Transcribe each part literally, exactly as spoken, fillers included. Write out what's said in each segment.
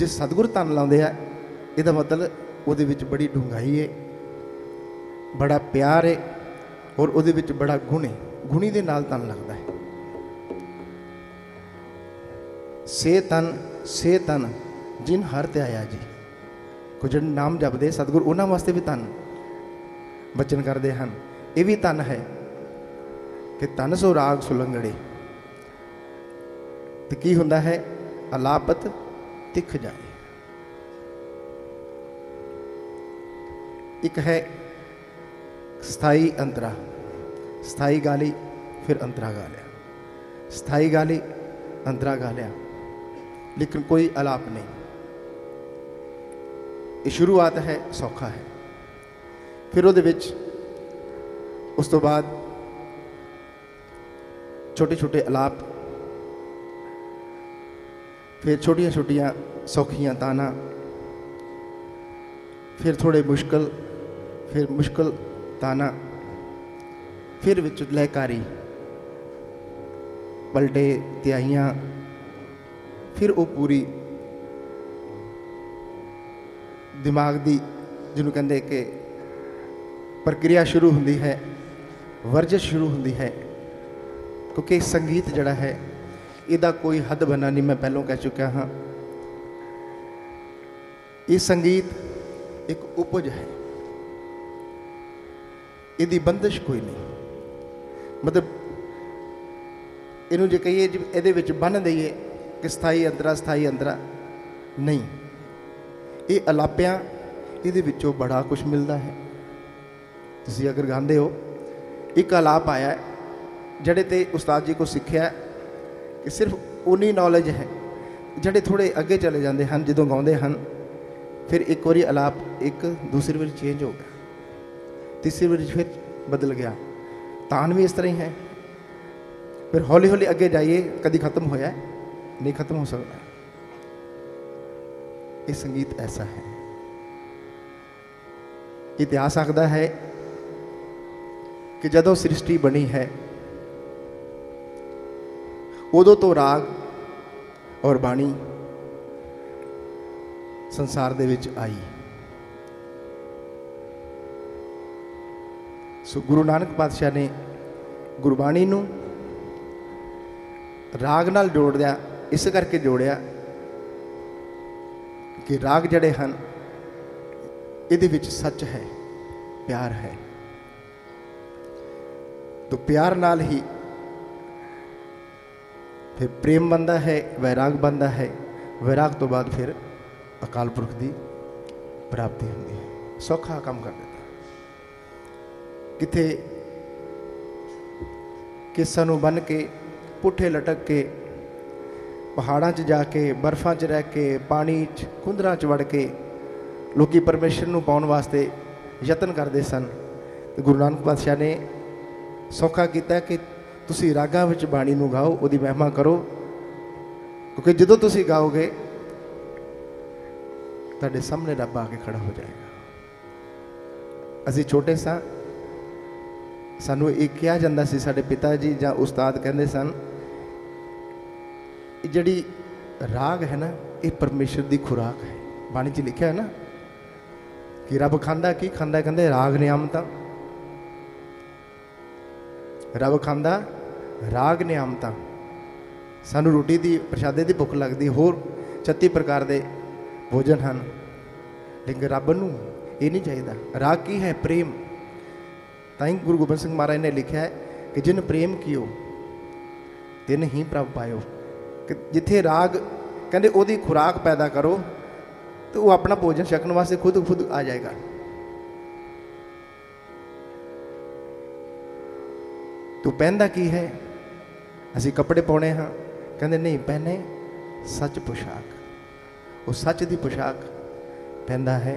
जे सतगुर तन लाते हैं यदा मतलब उहदे विच बड़ी डूंघाई है, बड़ा प्यार है और उहदे विच बड़ा गुण है। गुणी दे नाल तन लगता है। से तन से तन जिन हर ते आया जी। कुछ जिहड़े नाम जपदे सतगुर उन्हां वास्ते भी तन बचन करते हैं। ये भी तन है कि तन सो राग सुलंगड़े तो की हुंदा है अलापत तिख जाए। एक है स्थाई अंतरा, स्थाई गाली फिर अंतरा गा लिया, स्थाई गाली अंतरा गा लिया, लेकिन कोई अलाप नहीं। ये शुरुआत है सौखा है, फिर उहदे विच उस तो बाद छोटे छोटे अलाप, फिर छोटिया छोटिया सौखियाँ ताना, फिर थोड़े मुश्किल, फिर मुश्किल ताना, फिर विच लयकारी पलटे तिहाइयाँ, फिर वो पूरी दिमाग की जिन्होंने कहते कि प्रक्रिया शुरू होती है, वर्जिश शुरू होती है। क्योंकि संगीत जड़ा है इसका कोई हद बना नहीं, मैं पहलों कह चुका हाँ। ये संगीत एक उपज है, इसकी बंदिश कोई नहीं। मतलब इनू जे कहिए ये बन दईए कि स्थाई अंतरा स्थाई अंतरा नहीं, ये अलापियां ये विचों बड़ा कुछ मिलता है। तुसी अगर गाते हो एक अलाप आया है जड़े ते उस्ताद जी को सीखिया कि सिर्फ उन्नी नॉलेज है, जड़े थोड़े अगे चले जाते हैं जो गाते हैं, फिर एक बारी अलाप एक दूसरी बारी चेंज हो गया, तीसरी बारी फिर बदल गया। तान भी इस तरह ही है, फिर हौली हौली अगे जाइए कभी खत्म होया नहीं खत्म हो सकता। ये संगीत ऐसा है। इतिहास आखदा है कि जदों सृष्टि बनी है उदों तो राग और बाणी संसार दे विच आई। सो गुरु नानक पातशाह ने गुरबाणी नूं राग नाल जोड़ दिया, इस करके जोड़िया कि राग जड़े हैं इहदे विच सच है, प्यार है। तो प्यार नाल ही फिर प्रेम बनता है, वैराग बनता है, वैराग तो बाद फिर अकाल पुरख की प्राप्ति होती है। सौखा काम कर देता। किथे किस्सा नूं बन के पुठे लटक के पहाड़ों च जाके बर्फां च रह के पानी च कुंदरां च वड़ के लोग परमेश्वर नूं पाउण वास्ते यतन करते सन। तो गुरु नानक पातशाह ने सौखा किया कि तुसी रागां विच बाणी नूं गाओ, उहदी महिमा करो, क्योंकि जदों तुसी गाओगे तुहाडे सामने रब आके खड़ा हो जाएगा। असीं छोटे सा सानू ये कहा जाता सी, साडे पिता जी जां उस्ताद कहंदे सन जिहड़ी राग है ना ये परमेश्वर की खुराक है। बाणी च लिखा है ना कि रब खांदा की खांदा, कहंदे राग नियामतां। रब खांदा राग नियामतां। सानू रोटी की प्रशादे की भुख लगती, होर छत्ती प्रकार के भोजन हैं, लेकिन रब नूं ये नहीं चाहिए। राग की है? प्रेम। ताई गुरु गोबिंद सिंह महाराज ने लिखा है कि जिन प्रेम कियो तिन ही प्रभ पायो। कि जिथे राग कहते ओदी खुराक पैदा करो तो वो अपना भोजन छकन वास्ते खुद खुद आ जाएगा। तो पहनदा की है? असी कपड़े पाने हाँ, कहते नहीं पहने सच पोशाक, वो सच की पोशाक पहनदा है।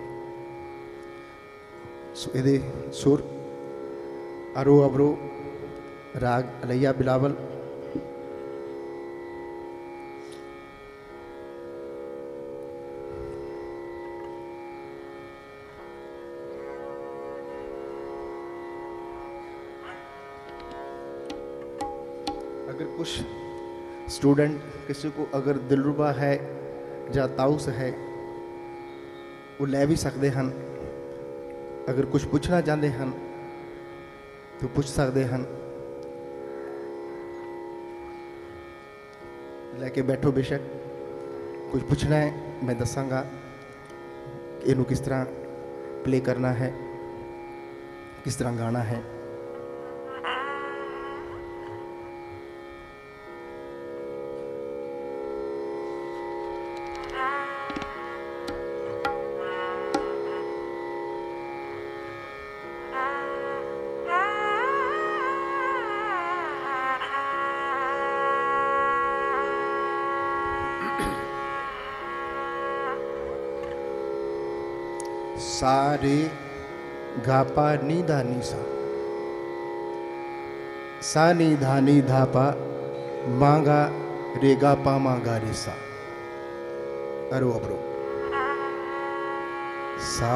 सो ये सुर अरो अबरो राग अलैया बिलावल। अगर कुछ स्टूडेंट किसी को अगर दिलरुबा है ਜਾਂ ਤਾਊਸ ਹੈ ਉਹ ਲੈ ਵੀ ਸਕਦੇ ਹਨ। ਅਗਰ ਕੁਝ ਪੁੱਛਣਾ ਚਾਹੁੰਦੇ ਹਨ ਤਾਂ ਪੁੱਛ ਸਕਦੇ ਹਨ। ਲੈ ਕੇ ਬੈਠੋ, ਬੇਸ਼ੱਕ ਕੁਝ ਪੁੱਛਣਾ ਹੈ ਮੈਂ ਦੱਸਾਂਗਾ ਇਹਨੂੰ ਕਿਸ ਤਰ੍ਹਾਂ प्ले करना है, किस तरह गाना है। सा रे गा पा नी धा नी सा, सा नी धा नी धा पा मा गा रे गा पा मा गा रे सा। अरो अबरो सा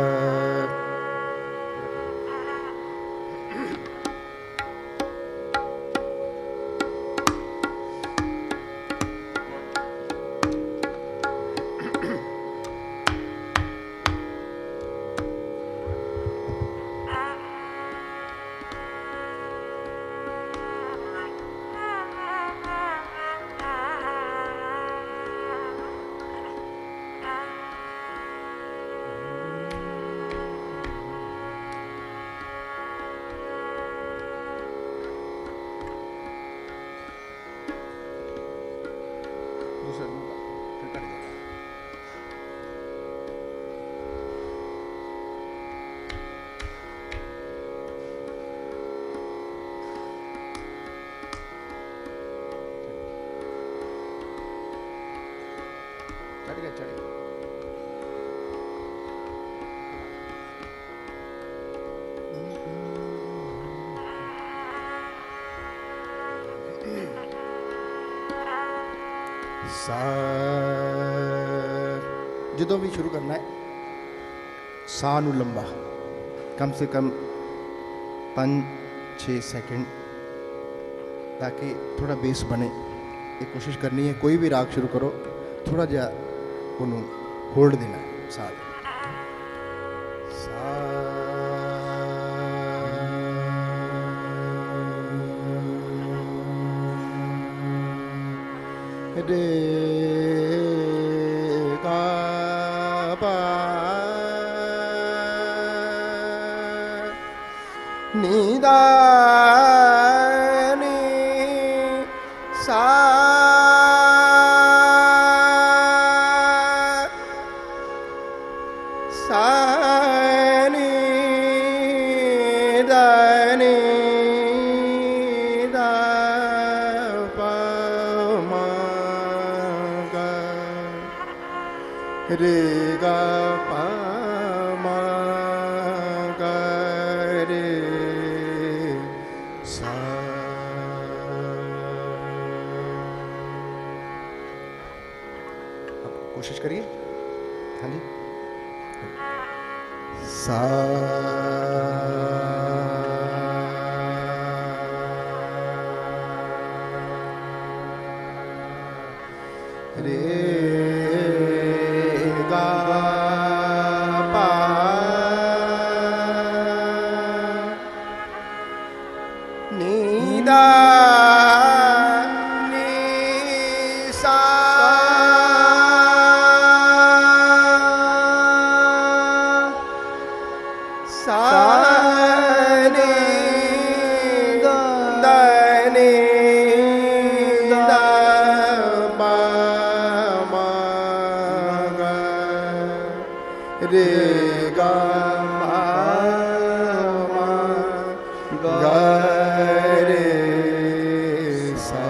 चढ़ गया चढ़ गया। सा ਜਦੋਂ ਵੀ ਸ਼ੁਰੂ ਕਰਨਾ ਹੈ ਸਾਹ ਨੂੰ ਲੰਬਾ ਕਮ ਸੇ ਕਮ ਪੰਜ ਛੇ ਸੈਕਿੰਡ ताकि थोड़ा बेस बने। ये कोशिश करनी है कोई भी राग शुरू करो थोड़ा जा उन्होंने होल्ड देना है साथ सा रे गा पा नी दा सा सा नी दा नी दा पा मा गा रे गा पा मा गा रे सा। कोशिश करिए। हाँ जी सा रे गा पा नी दा नी सा सा नी दा नी दा पा मा गा रे गा पा मा गा रे सा।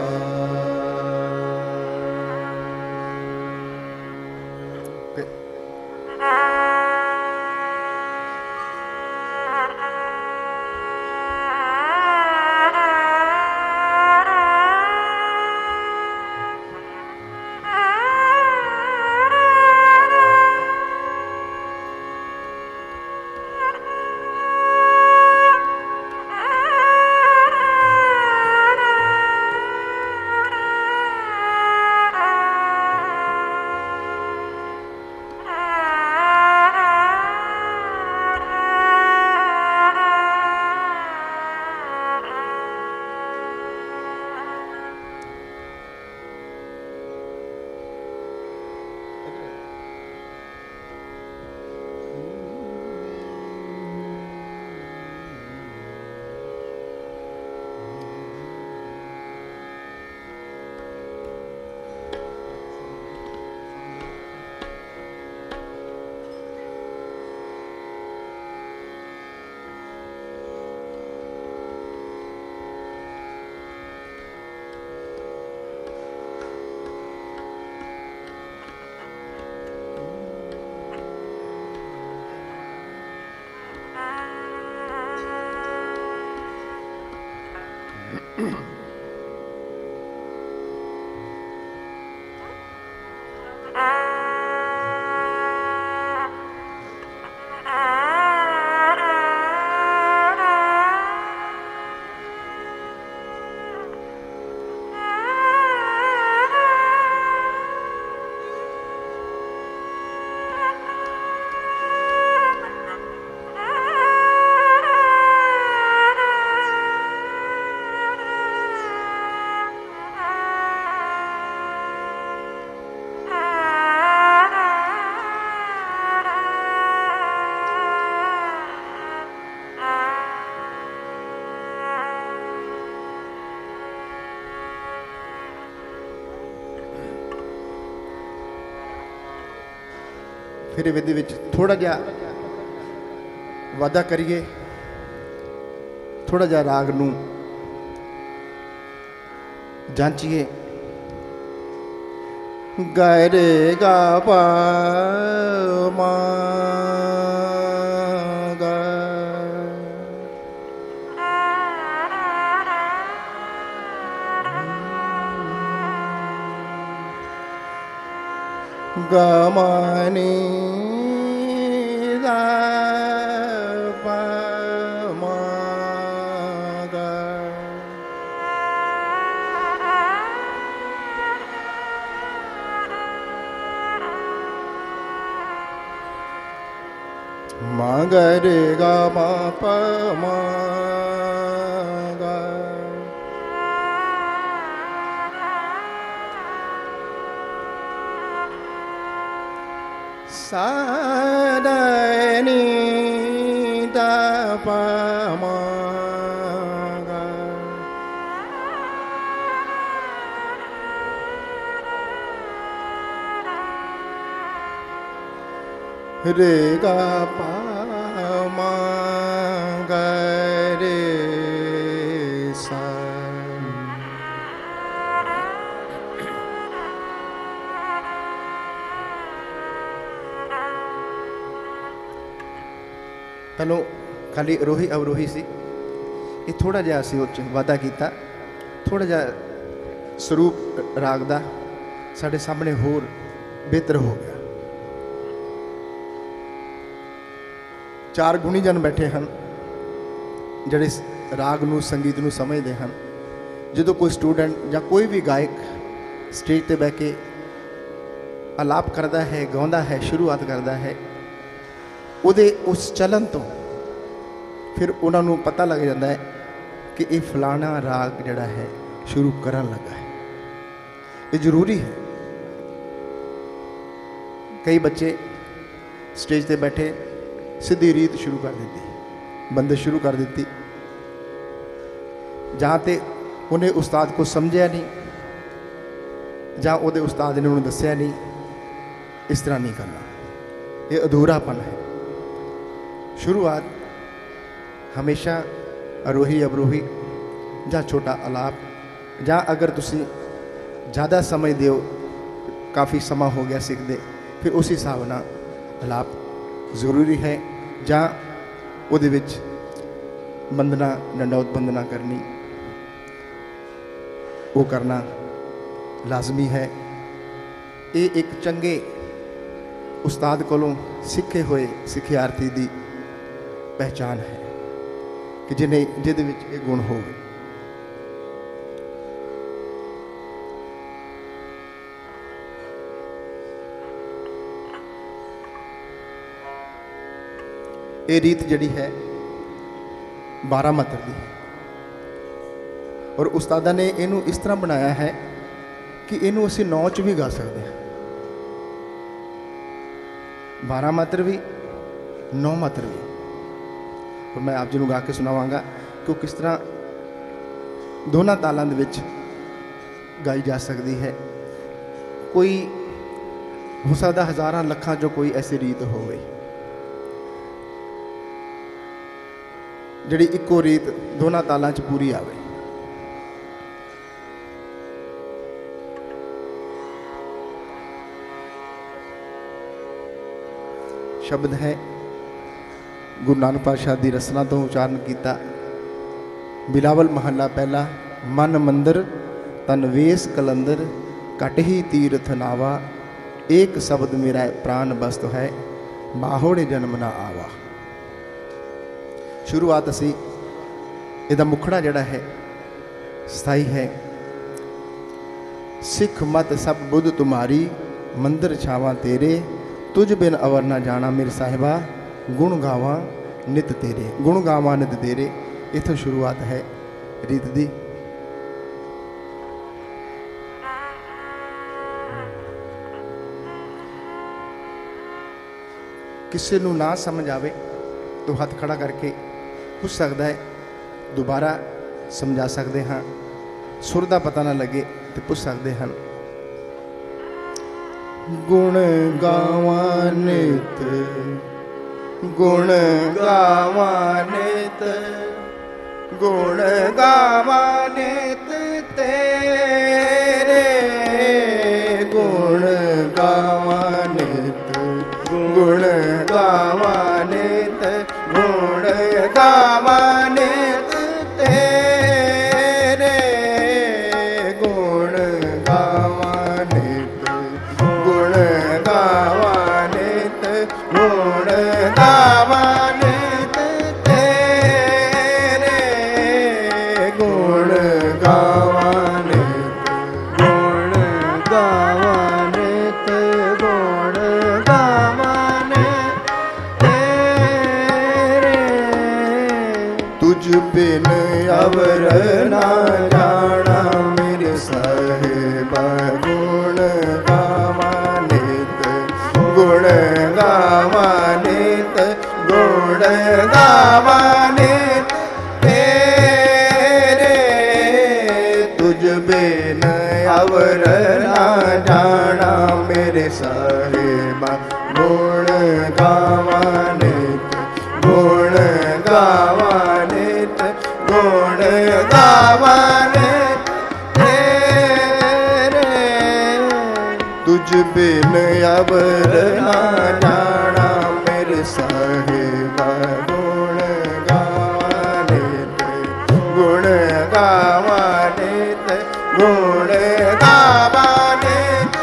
Okay. फिर विधि विच थोड़ा जा वादा करिए, थोड़ा जा राग नूं जांचिए। गा रे गा पा मा गा, गा मा नी दा पा मा गा, मा गा रे गा मा पा मा गा, सा दा नी दा पा मा गा, रे गा पा मा गा रे सा। पहलों खाली अरोही अवरोही सी, ये थोड़ा जिहा असीं उस वादा किया, थोड़ा जिहा स्वरूप राग दा साडे सामने होर बेहतर हो गया। चार गुणी जन बैठे हैं जिहड़े राग नूं संगीत नूं समझते हैं। जो कोई स्टूडेंट या कोई भी गायक स्टेज पर बह के आलाप करता है, गाँदा है, शुरुआत करता है, उहदे उस चलन तो फिर उन्होंने पता लग जाता है कि ये फलाना राग जिहड़ा है शुरू करन लगा है। ये जरूरी है। कई बच्चे स्टेज पे बैठे सीधी रीत शुरू कर दी, बंदिश शुरू कर दी, जहाँ ते उन्हें उस्ताद को समझा नहीं, जहाँ उहदे उस्ताद ने उन्हें दसिया नहीं, इस तरह नहीं करना, ये अधूरापन है। शुरुआत हमेशा आरोही अवरोही ਜਾਂ छोटा आलाप, ਜਾਂ अगर तुसी ज़्यादा समय दिओ, काफ़ी समा हो गया सीखते, फिर उस हिसाब नाल आलाप जरूरी है, ਜਾਂ ਉਹਦੇ ਵਿੱਚ वंदना डंडौत वंदना करनी वो करना लाजमी है। ये एक चंगे उस्ताद कोलों सीखे हुए सिखियार्थी की पहचान है कि जिन्हें जिहदे विच ये गुण हो। ये रीत जिहड़ी है बारह मात्र की, और उस्तादा ने इनू इस तरह बनाया है कि इनू असीं नौ च भी गा सकते हैं, बारह मात्र भी, नौ मात्र भी। और मैं आप जी को गा के सुनावांगा कि किस तरह दोनों तालों दे विच गाई जा सकती है। कोई हो सकता हज़ारां लखां जो कोई ऐसी रीत हो गई जिहड़ी इक्को रीत दोनों तालों च पूरी आवे। शब्द है गुरु नानक पातशाह की रसना तो उच्चारण किया, बिलावल महला पहला। मन मंदिर तन वेश कलंदर, घट ही तीर्थ नावा, एक शब्द मेरा प्राण वस्तु है, बाहोड़े जन्म ना आवा। शुरुआत असी इहदा मुखड़ा जिहड़ा है स्थाई है। सिख मत सब बुद्ध तुम्हारी, मंदिर छावा तेरे, तुझ बिन अवर ना जाना मेरे साहिबा, गुण गावा नित तेरे। गुण गावा नित तेरे, इथों शुरुआत है रीत दी। किसी नूं ना समझ आवे तो हथ खड़ा करके पूछ सकता है, दोबारा समझा सकते हाँ। सुर का पता ना लगे तो पूछ सकते हैं। गुण गावा नित, गुण गावा नित, गुण गावा नित तेरे, गुण गावा नित, गुण गावा नित, गुण गावा नित तेरे, गुण गावा नित, गुण गावा नित, गुण गावा नित तेरे, गुण गावा नित, गुण गावा नित, गुण गावा तुझ बिन अवर ना जाना मेरे साहिबा, गुण गावा नित, गुण गावा नित, गुण गावा नित तेरे, तुझ बिन अवर ना जाना मेरे साहिबा, गुण गावा नित, गुण गावा नित, गुण गावा नित तेरे, तुझ बिन अवर ना जाना मेरे साहिबा, गुण गावा नित, गुण गावा नित, गुण गावा नित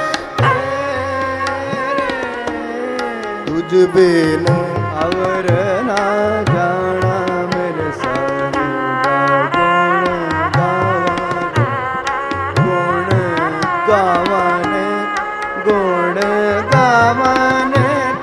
तेरे, तुझ बिन अवर ना जाना मेरे साहिबा, गुण गावा नित, गुण गावा नित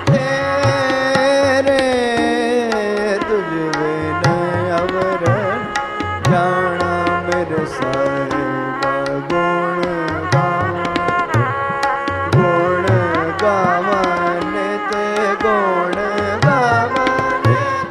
तेरे, तुझ बिन अवर जाना मेरे साहिबा, गुण गावा, गुण गावा नित, गुण गावा नित।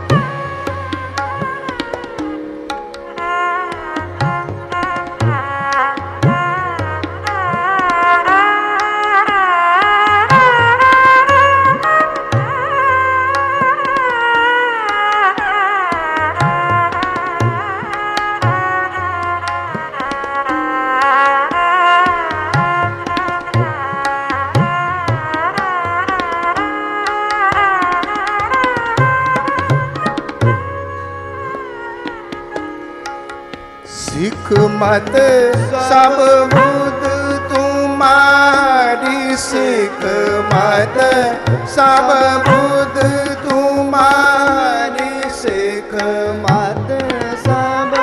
सिख मत सब बुद्ध तुम्हारी, सिख मत सब बुद्ध तुम्हारी, सिख मत सब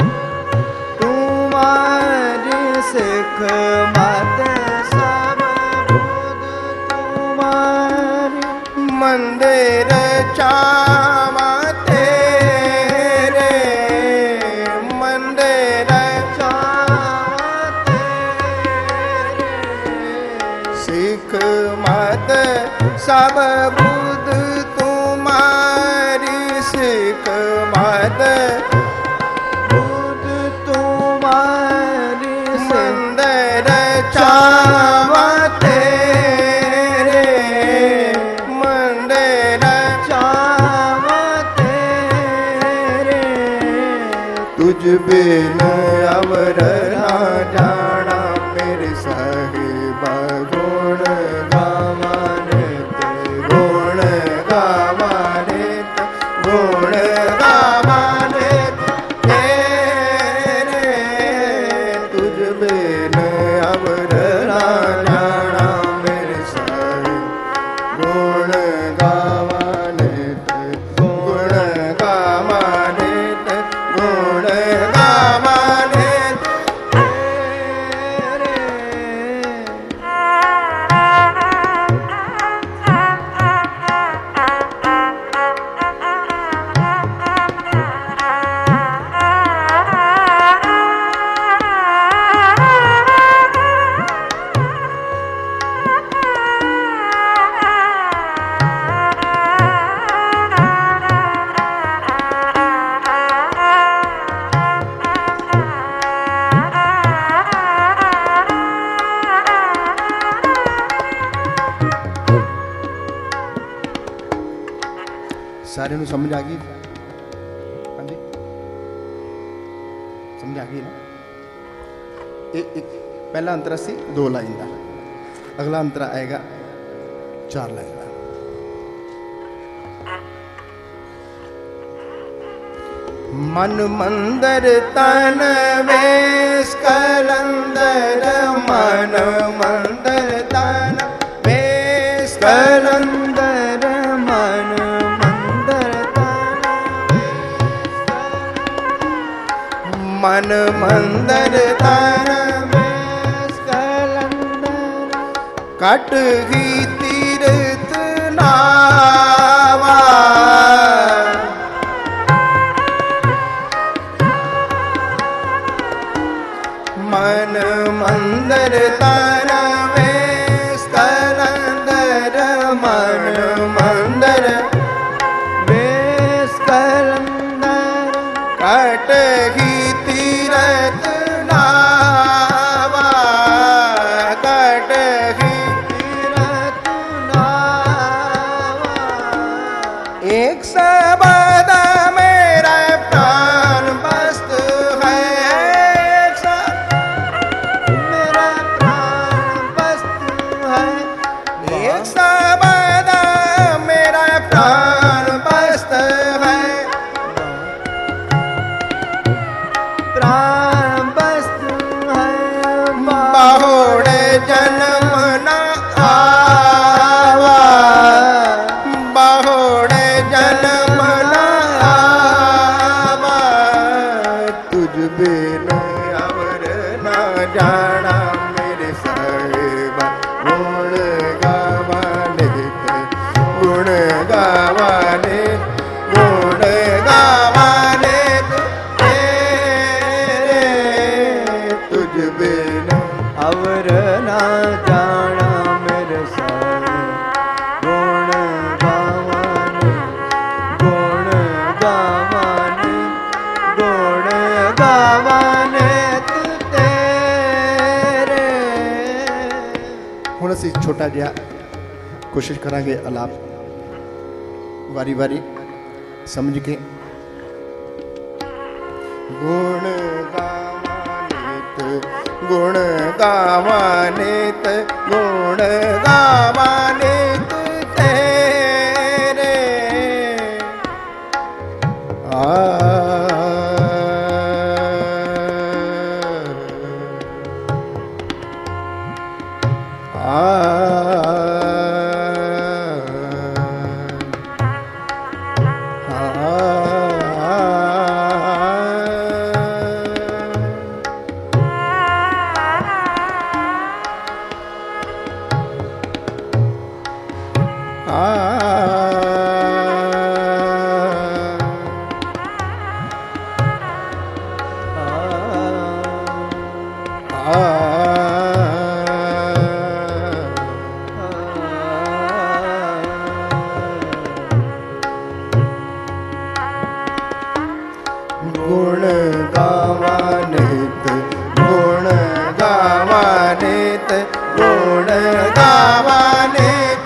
तुम्हारी, सिख मत सब बुद्ध तुम्हारी, मंदिर चावा तेरे, मंदिर चावा तेरे, सिख मत सब बुद्ध तुम्हारी, सिख मत बुद्ध तुम्हारी, मंदिर चावा तेरे, मंदिर चावा तेरे, तुझ बिन अवर ना जाना मेरे साहिबा, गुण गावा नित, गुण गावा नित, गुण गावा नित सारे नूं समझ आ गई? हाँ जी, समझ आ गई ना? एक एक पहला अंतरा सी दो लाइन का, अगला अंतरा आएगा चार लाइन का। मन मंदर तन वेश कलंदर, मन मंदर तन वेश कलंदर, मन मंदर तन मन मंदर तन वेश कलंदर, कट ही तीर्थ नावा, मन मंदर तन वेश कलंदर, मन मंदर वेश कलंदर, कट ही तीरथ नावा, कट ही तीरथ नावा। एक शब्द मेरा प्राण वस्तु है, एक शब्द मेरा प्राण वस्तु है, एक शब्द मेरा प्राण वस्तु है, प्राण वस्तु है। बहुड़ जन्म न आवा, बहुड़ जन्म न आवा, तुझ बिन अवर न जाना मेरे साहिबा, गुण गावाने गुण गावाने गुण गावाने तेरे, तुझ बिन अवर न जाना मेरे साहिबा, गुण गावाने गुण गावाने गुण गावाने तेरे। हुण असीं छोटा जिहा कोशिश करांगे अलाप वारी वारी समझ के। गुण गावानित गुण गावानित गुण गावानित तेरे, आ आ गुण गावानित गुण गावानित गुण गावानित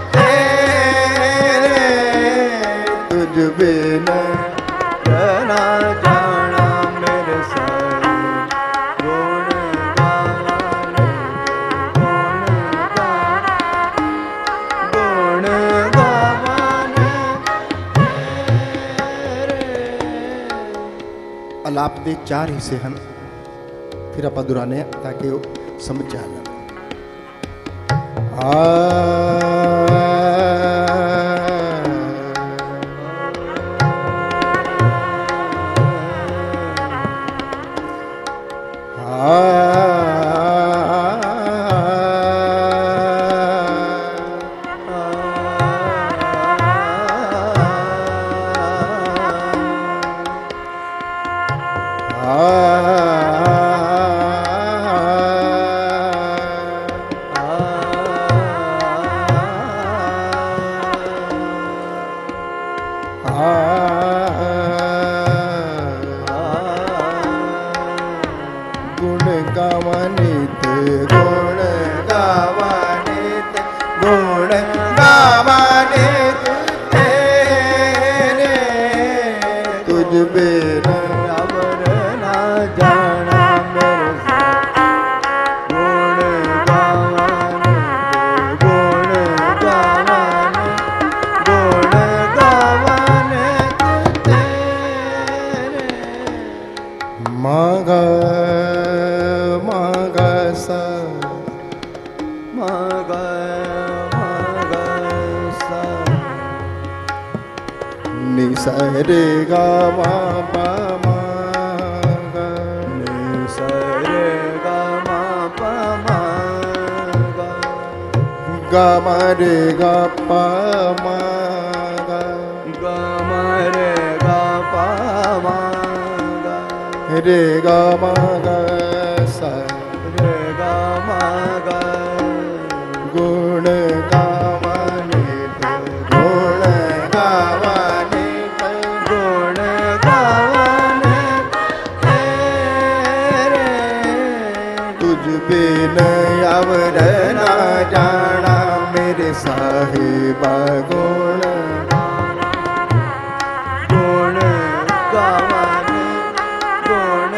तेरे, तुझ बिन ना जाना मेरे सारे, गुण गावानित गुण गावानित तेरे। अलाप के चार हिस्से हैं, फिर आप दोहराने ताकि वो समझ आ जाए। गुण गावानित गुण गावानित गुण गावानित तेरे, बिन अवर ना जाना मेरे गुण गावन गुण गावन गुण गावन तेरे मागा मागा सा मागा मागा सा नि सा रे गा मा पा मा गा नि सा रे गा मा पा मा गा गा मा रे गा पा मा गा गा मा रे गा पा मा गा रे गा मा गा सा रे गा मा गा गुण गावने गुण गावने गुण गावने तेरे तुझ बिन अवर ना जाना मेरे साहिबा गुण गुण गावने गुण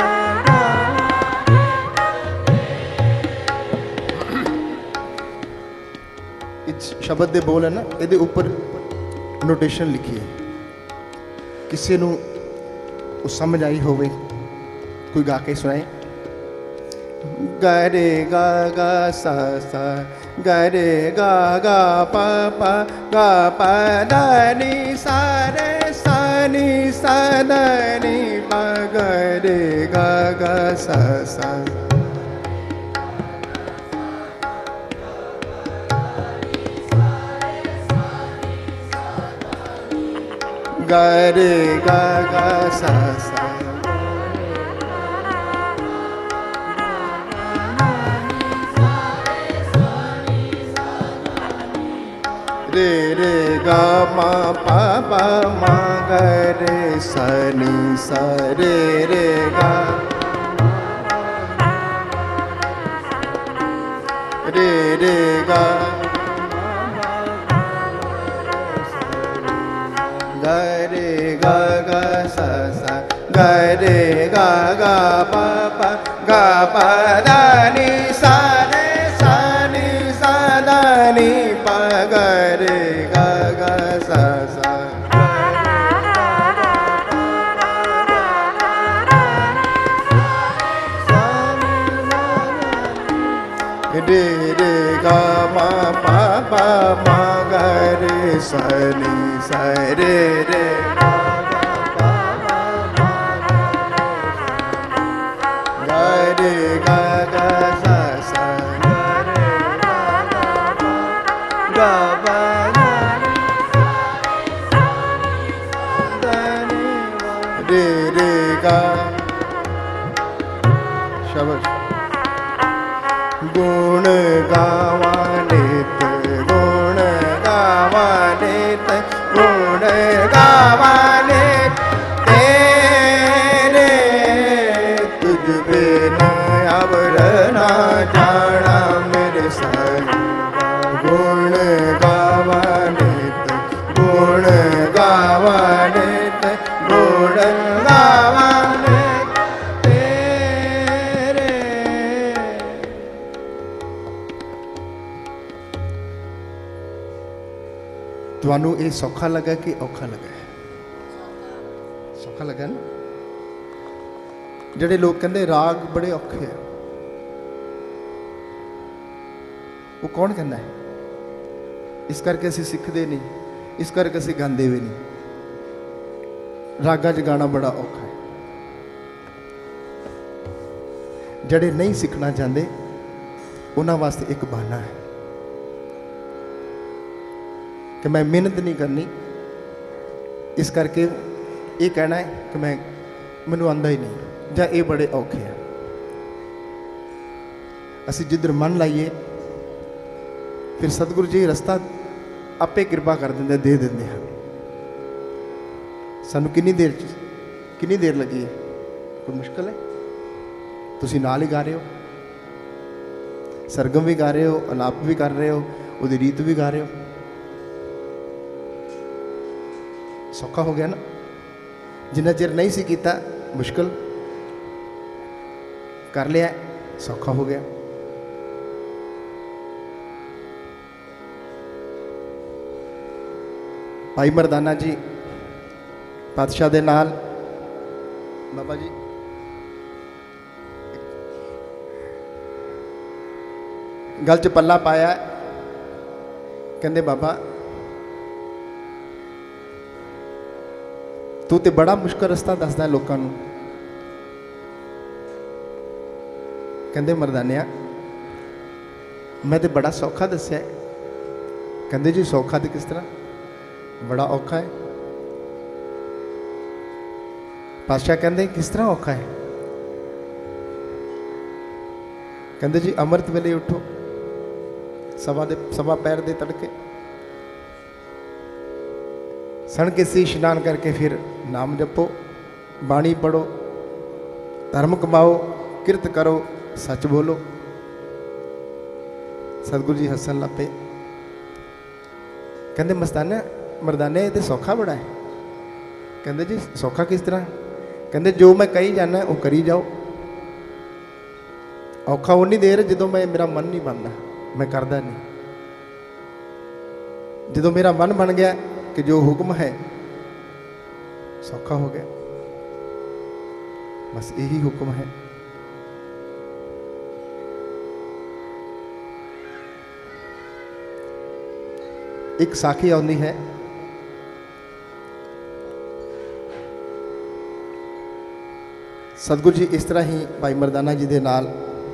शब्द दे बोल है ना ये ऊपर नोटेशन लिखी है किसी नू समझ आई होवे कोई गा के सुनाए गा रे गा गा सा सा गा रे गा गा पा पा गा पा दा नी सा रे सा नी सा दा नी पा गा रे गा गा सा सा गा रे गा गा सा सा रे रे गा मा पा पा मा गा रे सा नी सा रे रे गा रे रे गा गा रे गा गा सा सा गा रे गा गा पा पा गा पा दा नी सा रे सा नी सा दा नी पा गा रे गा गा सा सा रे रे गा मा पा पा मा गा रे सा नी सा रे रे गा गा पा पा मा गा रे गा गा सा सा गा रे गा गा गा पा रे रे गा शाबाश गुण गावाने गुण गावाने गुण गावाने तेरे तुझ बिन अवर ना जाना मेरे साथ गुण गावाने गुण गावाने गुण गावाने ਤੁਹਾਨੂੰ ਇਹ ਸੌਖਾ ਲੱਗਾ ਕਿ ਔਖਾ ਲੱਗਾ ਸੌਖਾ ਲੱਗਾ ਨਾ ਜਿਹੜੇ ਲੋਕ ਕਹਿੰਦੇ ਰਾਗ ਬੜੇ ਔਖੇ ਆ ਉਹ ਕੌਣ ਕਹਿੰਦਾ ਹੈ ਇਸ ਕਰਕੇ ਅਸੀਂ ਸਿੱਖਦੇ ਨਹੀਂ ਇਸ ਕਰਕੇ ਅਸੀਂ ਗਾਉਂਦੇ ਵੀ ਨਹੀਂ ਰਾਗਾਂ 'ਚ ਗਾਣਾ ਬੜਾ ਔਖਾ ਹੈ ਜਿਹੜੇ ਨਹੀਂ ਸਿੱਖਣਾ ਚਾਹੁੰਦੇ ਉਹਨਾਂ ਵਾਸਤੇ ਇੱਕ ਬਹਾਨਾ ਹੈ कि मैं मेहनत नहीं करनी इस करके ये कहना है कि मैं मैनू आंदा ही नहीं ਜਾਂ ਇਹ बड़े औखे हैं ਅਸੀਂ जिधर मन लाइए फिर सतगुरु जी रस्ता आपे कृपा कर देंगे दे देंगे हैं सानू कितनी देर कितनी देर लगी है कोई मुश्किल है तुसी नाल ही गा रहे हो सरगम भी गा रहे हो अलाप भी कर रहे हो उहदी रीत भी गा रहे हो सौखा हो गया ना जिन्ना चिर नहीं सी कीता मुश्किल, कर लिया सौखा हो गया। भाई मरदाना जी पातशाह दे नाल बाबा जी गल च पल्ला पाया, कहंदे बाबा तू तो बड़ा मुश्किल रस्ता दसदा लोगों नूं। कहंदे मरदानिया मैं तो बड़ा सौखा दस्या। कहंदे जी सौखा तो किस तरह, बड़ा औखा है। पातशाह कहंदे किस तरह औखा है। कहंदे जी अमृत वेले उठो, सवा दे सवा पैर दे तड़के सण के सी इशनान करके फिर नाम जपो, बाणी पढ़ो, धर्म कमाओ, किरत करो, सच बोलो। सतगुरु जी हसन लग पे। कहंदे मस्ताना मरदाने ये तो सौखा बड़ा है। कहंदे जी सौखा किस तरह। कहंदे जो मैं कही जाना वो करी जाओ। औखा उन्नी देर जो मैं मेरा मन नहीं बनता, मैं करदा नहीं। जो मेरा मन बन गया कि जो हुक्म है सौखा हो गया, बस यही हुक्म है। एक साखी आउंदी है, सतगुरु जी इस तरह ही भाई मरदाना जी दे नाल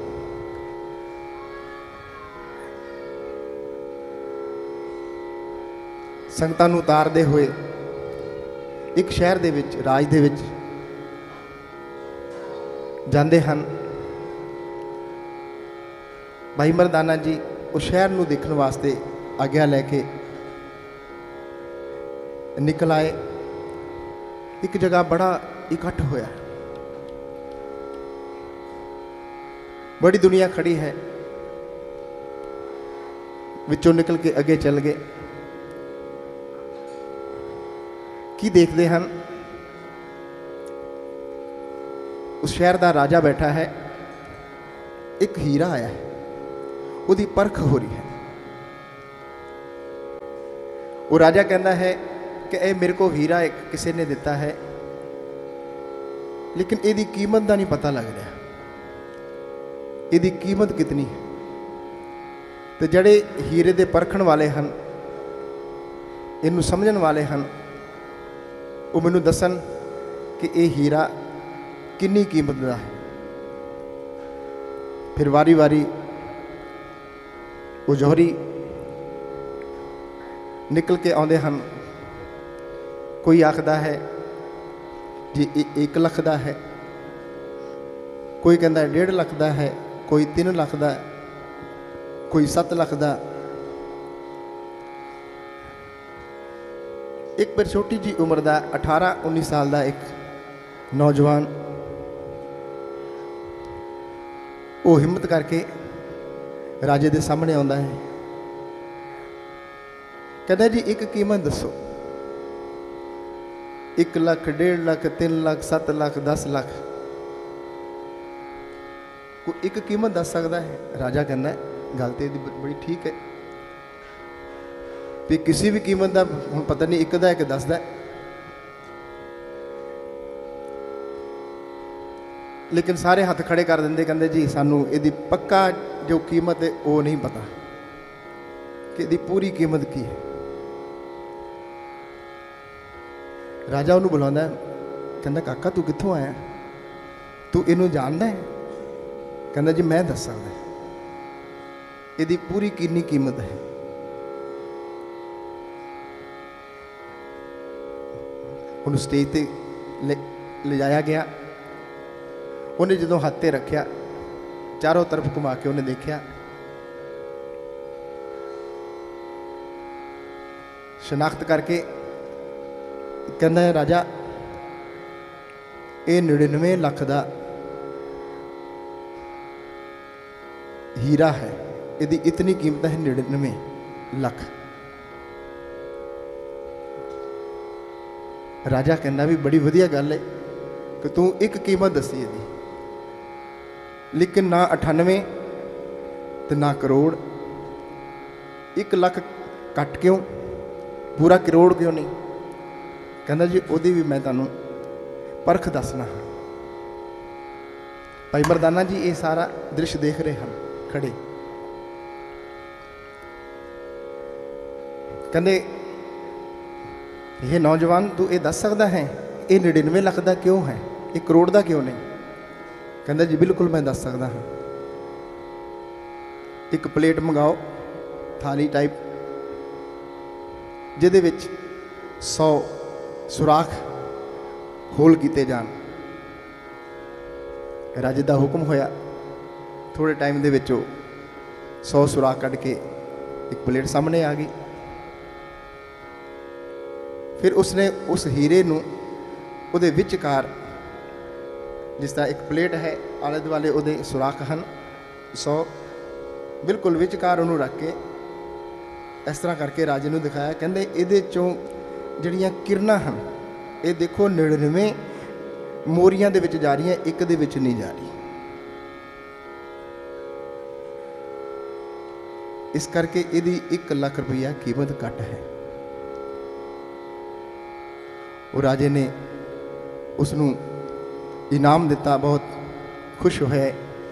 संगतां नूं उतारदे हुए एक शहर दे विच राज दे विच जांदे हन। भाई मरदाना जी उस शहर नूं देखण वास्ते आग्या लैके निकल आए। एक जगह बड़ा इकट्ठ होया, बड़ी दुनिया खड़ी है। विचों निकल के अगे चल गए। की देखते हैं, उस शहर का राजा बैठा है, एक हीरा आया है, उसकी परख हो रही है। वो राजा कहता है कि ए मेरे को हीरा एक किसी ने दिता है, लेकिन इसकी कीमत का नहीं पता लग रहा, इसकी कीमत कितनी है। तो जड़े हीरे दे परखण वाले हैं, इनू समझण वाले हैं, वो मैनू दसन कि यह हीरा कितनी कीमत का है। फिर वारी वारी वो जौहरी निकल के आते हैं। कोई आखदा है जी एक लख का है, कोई कहता डेढ़ लख का है, कोई तीन लख का, कोई सत्त लख का। एक बार छोटी जी उम्र का अठारह उन्नीस साल का एक नौजवान वो हिम्मत करके राजे के सामने आता है। कहता जी एक कीमत दसो, एक लख, डेढ़ लख, तीन लख, सत्त लख, दस लख, कोई एक कीमत दस सकता है। राजा कहना गल तो बड़ी ठीक है भी किसी भी कीमत का हम पता नहीं एक है कि दस का, लेकिन सारे हाथ खड़े कर देंगे। कहते जी सानू यदी पक्का जो कीमत है वो नहीं पता कि यदी पूरी कीमत की है। राजा उन्होंने बुलाता, कहता काका तू कित्थों आया, तू इनू जानदा है। कहता जी मैं दस सकदा यदी पूरी कितनी कीमत है। उन्हें स्टेज पर ले ले जाया गया। उन्हें जो हाथ से रखा, चारों तरफ घुमा के उन्हें देखा, शनाख्त करके कहता है राजा ये निन्यानवे लख का हीरा है, यदि इतनी कीमत है निन्यानवे लख। राजा कहना भी बड़ी वधिया गल है कि तू एक कीमत दसी इहदी, लेकिन ना अठानवे तो ना करोड़, एक लख कट क्यों, पूरा करोड़ क्यों नहीं? कहना जी उहदी भी मैं तुहानूं परख दसना हाँ। भाई मरदाना जी ये सारा दृश्य देख रहे हैं खड़े, कहते ये नौजवान तू ये दस सकता है ये नड़िनवे लख का क्यों है, एक करोड़ का क्यों नहीं? कहता जी बिल्कुल मैं दस सकता हाँ। एक प्लेट मंगाओ थाली टाइप, जिहदे विच सौ सुराख होल किए जान। राजे का हुक्म होया, थोड़े टाइम दे विच सौ सुराख कढ़ के एक प्लेट सामने आ गई। फिर उसने उस हीरे नूं उहदे विचकार, जिस तरह एक प्लेट है आले दुआले उहदे सुराख हैं सौ, बिल्कुल विचकार उहनूं रख के इस तरह करके राजे नूं दिखाया। कहंदे इहदे चों जिहड़ियां किरणां हैं ये देखो नड़िनवे मोरियां दे विच जा रही हैं, एक दे विच नहीं जा रही। इस करके इहदी एक लाख रुपया कीमत घट है। और राजे ने उसनूं इनाम दिता, बहुत खुश होए।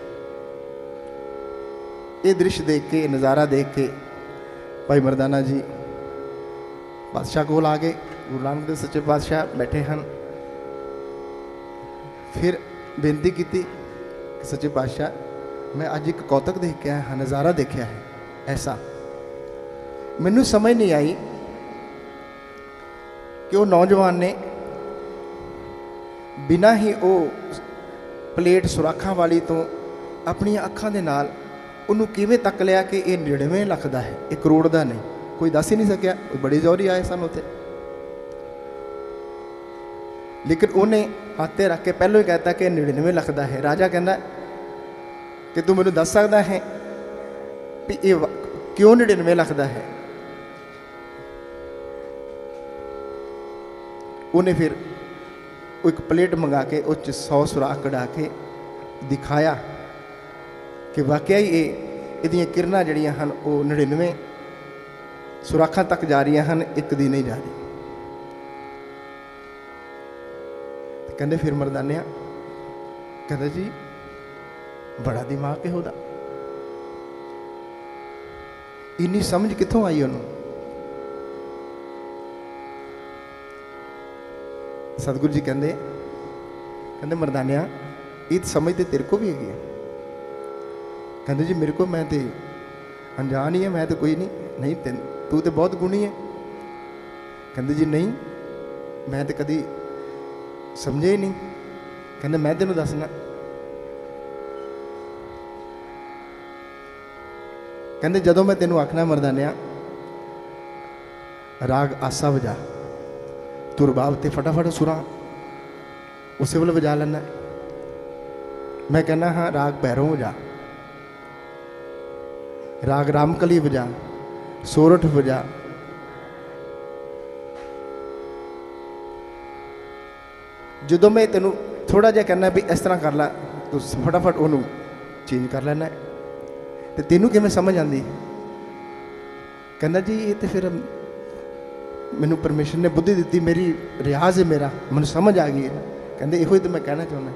ये दृश्य देख के, नज़ारा देख के भाई मरदाना जी बादशाह कोल आ गए। गुरु नानक देव सच्चे पातशाह बैठे हैं। फिर बेनती की कि सच्चे पातशाह मैं अज एक कौतक देख के आया हाँ, नज़ारा देखा है ऐसा, मैनू समझ नहीं आई कि वो नौजवान ने बिना ही वो प्लेट सुराखा वाली तो अपनी अखां दे नाल उन्होंने किवें तक लिया कि ये नड़िनवे लख का है, एक करोड़ का नहीं। कोई दस ही नहीं सकिया, बड़े जोरी आए सन उत्थे। लेकिन उन्हें हाथे रख के पहलों ही कहता कि नड़िनवे लख का है। राजा कहना कि तू मैनूं दस सकदा है भी ये क्यों नड़िनवे लख का है? उन्हें फिर एक प्लेट मंगा के उस सौ सुराख कढ़ा के दिखाया कि वाकई ये इहदियां किरणां जिहड़ियां हन वो नड़िनवे सुराखां तक जा रही हैं, एक दी नहीं जा रही। कहते फिर मरदानिया कहते जी बड़ा दिमाग है उहदा, इन्नी समझ कित्थों आई उन्होंने? सतगुरु जी कहते कहते मरदानिया ये समझ तो तेरे को भी है। कहते जी मेरे को, मैं तो अनजान ही है, मैं तो कोई नहीं नहीं तेन तू तो बहुत गुणी है। कहते जी नहीं, मैं तो कभी समझे ही नहीं। कहते मैं तेनों दसना। कहते जदों मैं तेनों आखना मरदानिया राग आसा वजा, तुरबाब ते फटाफट सुरां उस वेले वजा लेना। मैं कहना हाँ राग भैरों वजा, राग रामकली वजा, सोरठ वजा। जो मैं तेनों थोड़ा जिहा कहना भी इस तरह कर ला, तो फटाफट उन्होंने चेंज कर लेना। तो तेनों किवें समझ आती? कहना जी ये तो फिर मैनू परमेश्वर ने बुद्धि दी, मेरी रियाज है, मेरा मैनू समझ आ गई है। कहते इहो ही तो मैं कहना चाहना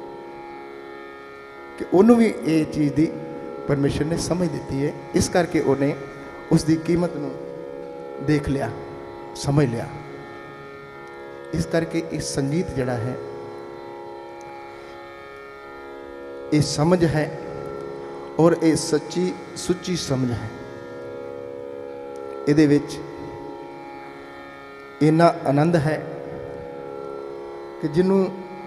कि उन्होंने भी ये चीज़ की परमेश्वर ने समझ दी है। इस करके उन्हें उसकी कीमत नूं देख लिया, समझ लिया। इस करके इस संगीत जिहड़ा है ये समझ है, और ये सच्ची सुच्ची समझ है। इहदे विच इन्ना आनंद है कि जिन्हों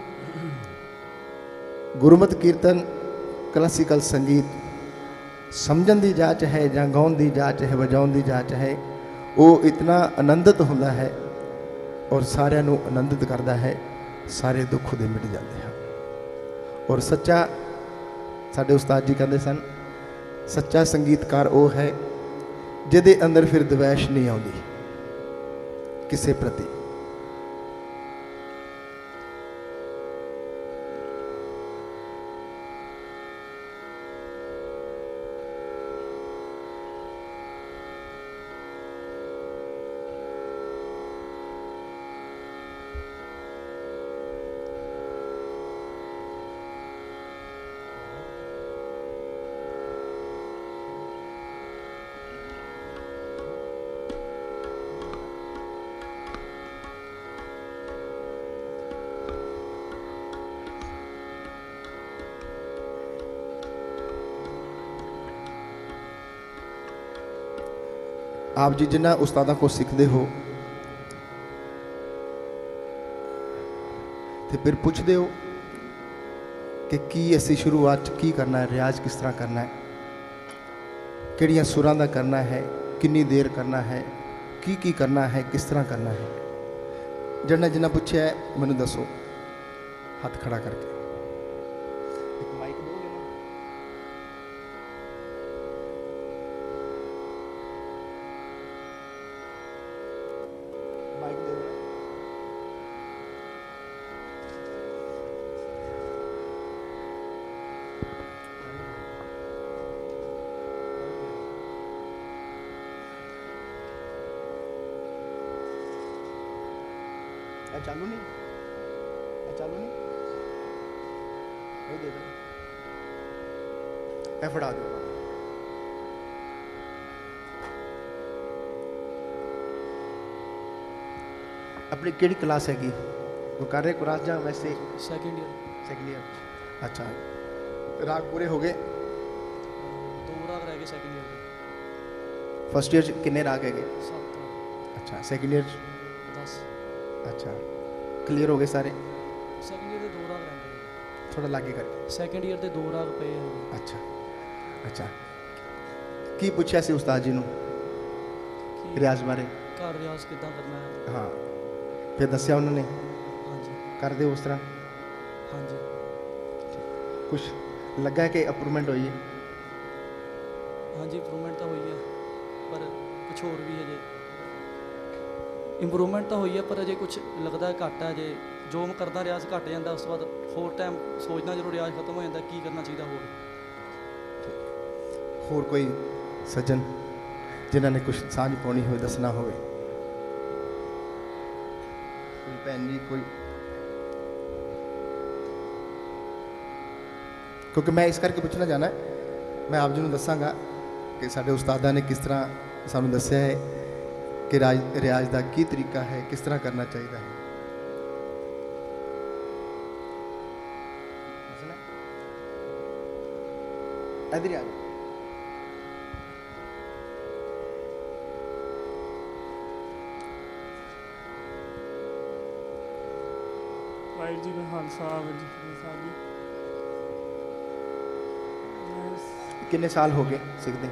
गुरमत कीर्तन क्लासिकल संगीत समझण की जांच है, जां गाउण की जांच है, वजाउण की जांच है, वो इतना आनंदित होंदा है और सारिਆਂ ਨੂੰ आनंदित करता है। सारे दुख उहदे मिट जाते हैं। और सच्चा साडे उस्ताद जी कहते सन, सच्चा संगीतकार वो है जिहदे अंदर फिर द्वेष नहीं आउंदी किसी प्रति। आप जी जिन्ना उस्तादा को सीखते हो तो फिर पूछते हो कि की असी शुरुआत की करना है, रियाज किस तरह करना है, किहड़ियां सुरां दा करना है, कितनी देर करना है, की की करना है, किस तरह करना है। जिन्ना जिन्ना पूछा है मैनू दसो हाथ खड़ा करके। एक माइक दो माइक दे दो। चालू नहीं, चालू नहीं, दे दो, ए फड़ा दो। अपनी केड़ी क्लास हैगी, वो कर रहे क्लास जा वैसे? Second year. सेकंड ईयर, अच्छा। राग पूरे हो गए? दो राग रह गए सेकंड ईयर के। फर्स्ट ईयर कितने राग है? सात राग। अच्छा, सेकंड ईयर दस। अच्छा, क्लियर हो गए सारे? सेकंड ईयर के दो राग रह गए, थोड़ा लागे करके। सेकंड ईयर के दो राग पे हैं। अच्छा अच्छा, की पूछा सी उस्ताद जी नू रियाज बारे? घर रियाज कितना करना है? हाँ, फिर दसिया उन्होंने? हाँ जी। कर दे उस तरह? हाँ जी। कुछ लगा है कि अप्रूवमेंट हुई है? हाँ जी, इंप्रूवमेंट तो हुई है, पर कुछ और भी है जे इंप्रूवमेंट तो हुई है, पर अजे कुछ लगता है घट है। जे जो मैं करता रियाज घट जाता, उस बाद होर टाइम सोचना जो रियाज खत्म हो जाता की करना चाहिए होर। होर कोई सज्जन जिन्होंने कुछ सांझ पानी हो दसना हो? कोई भैन जी, कोई? क्योंकि मैं इस करके पूछना चाहना है, मैं आप जी को दसांगा कि साडे उस्तादा ने किस तरह सानू दस्या है कि राज रियाज का की तरीका है, किस तरह करना चाहिए है। इधर आ जाओ। वाहिगुरू जी का खालसा वाहिगुरू जी की फतेह जी। कितने साल हो गए सीखते?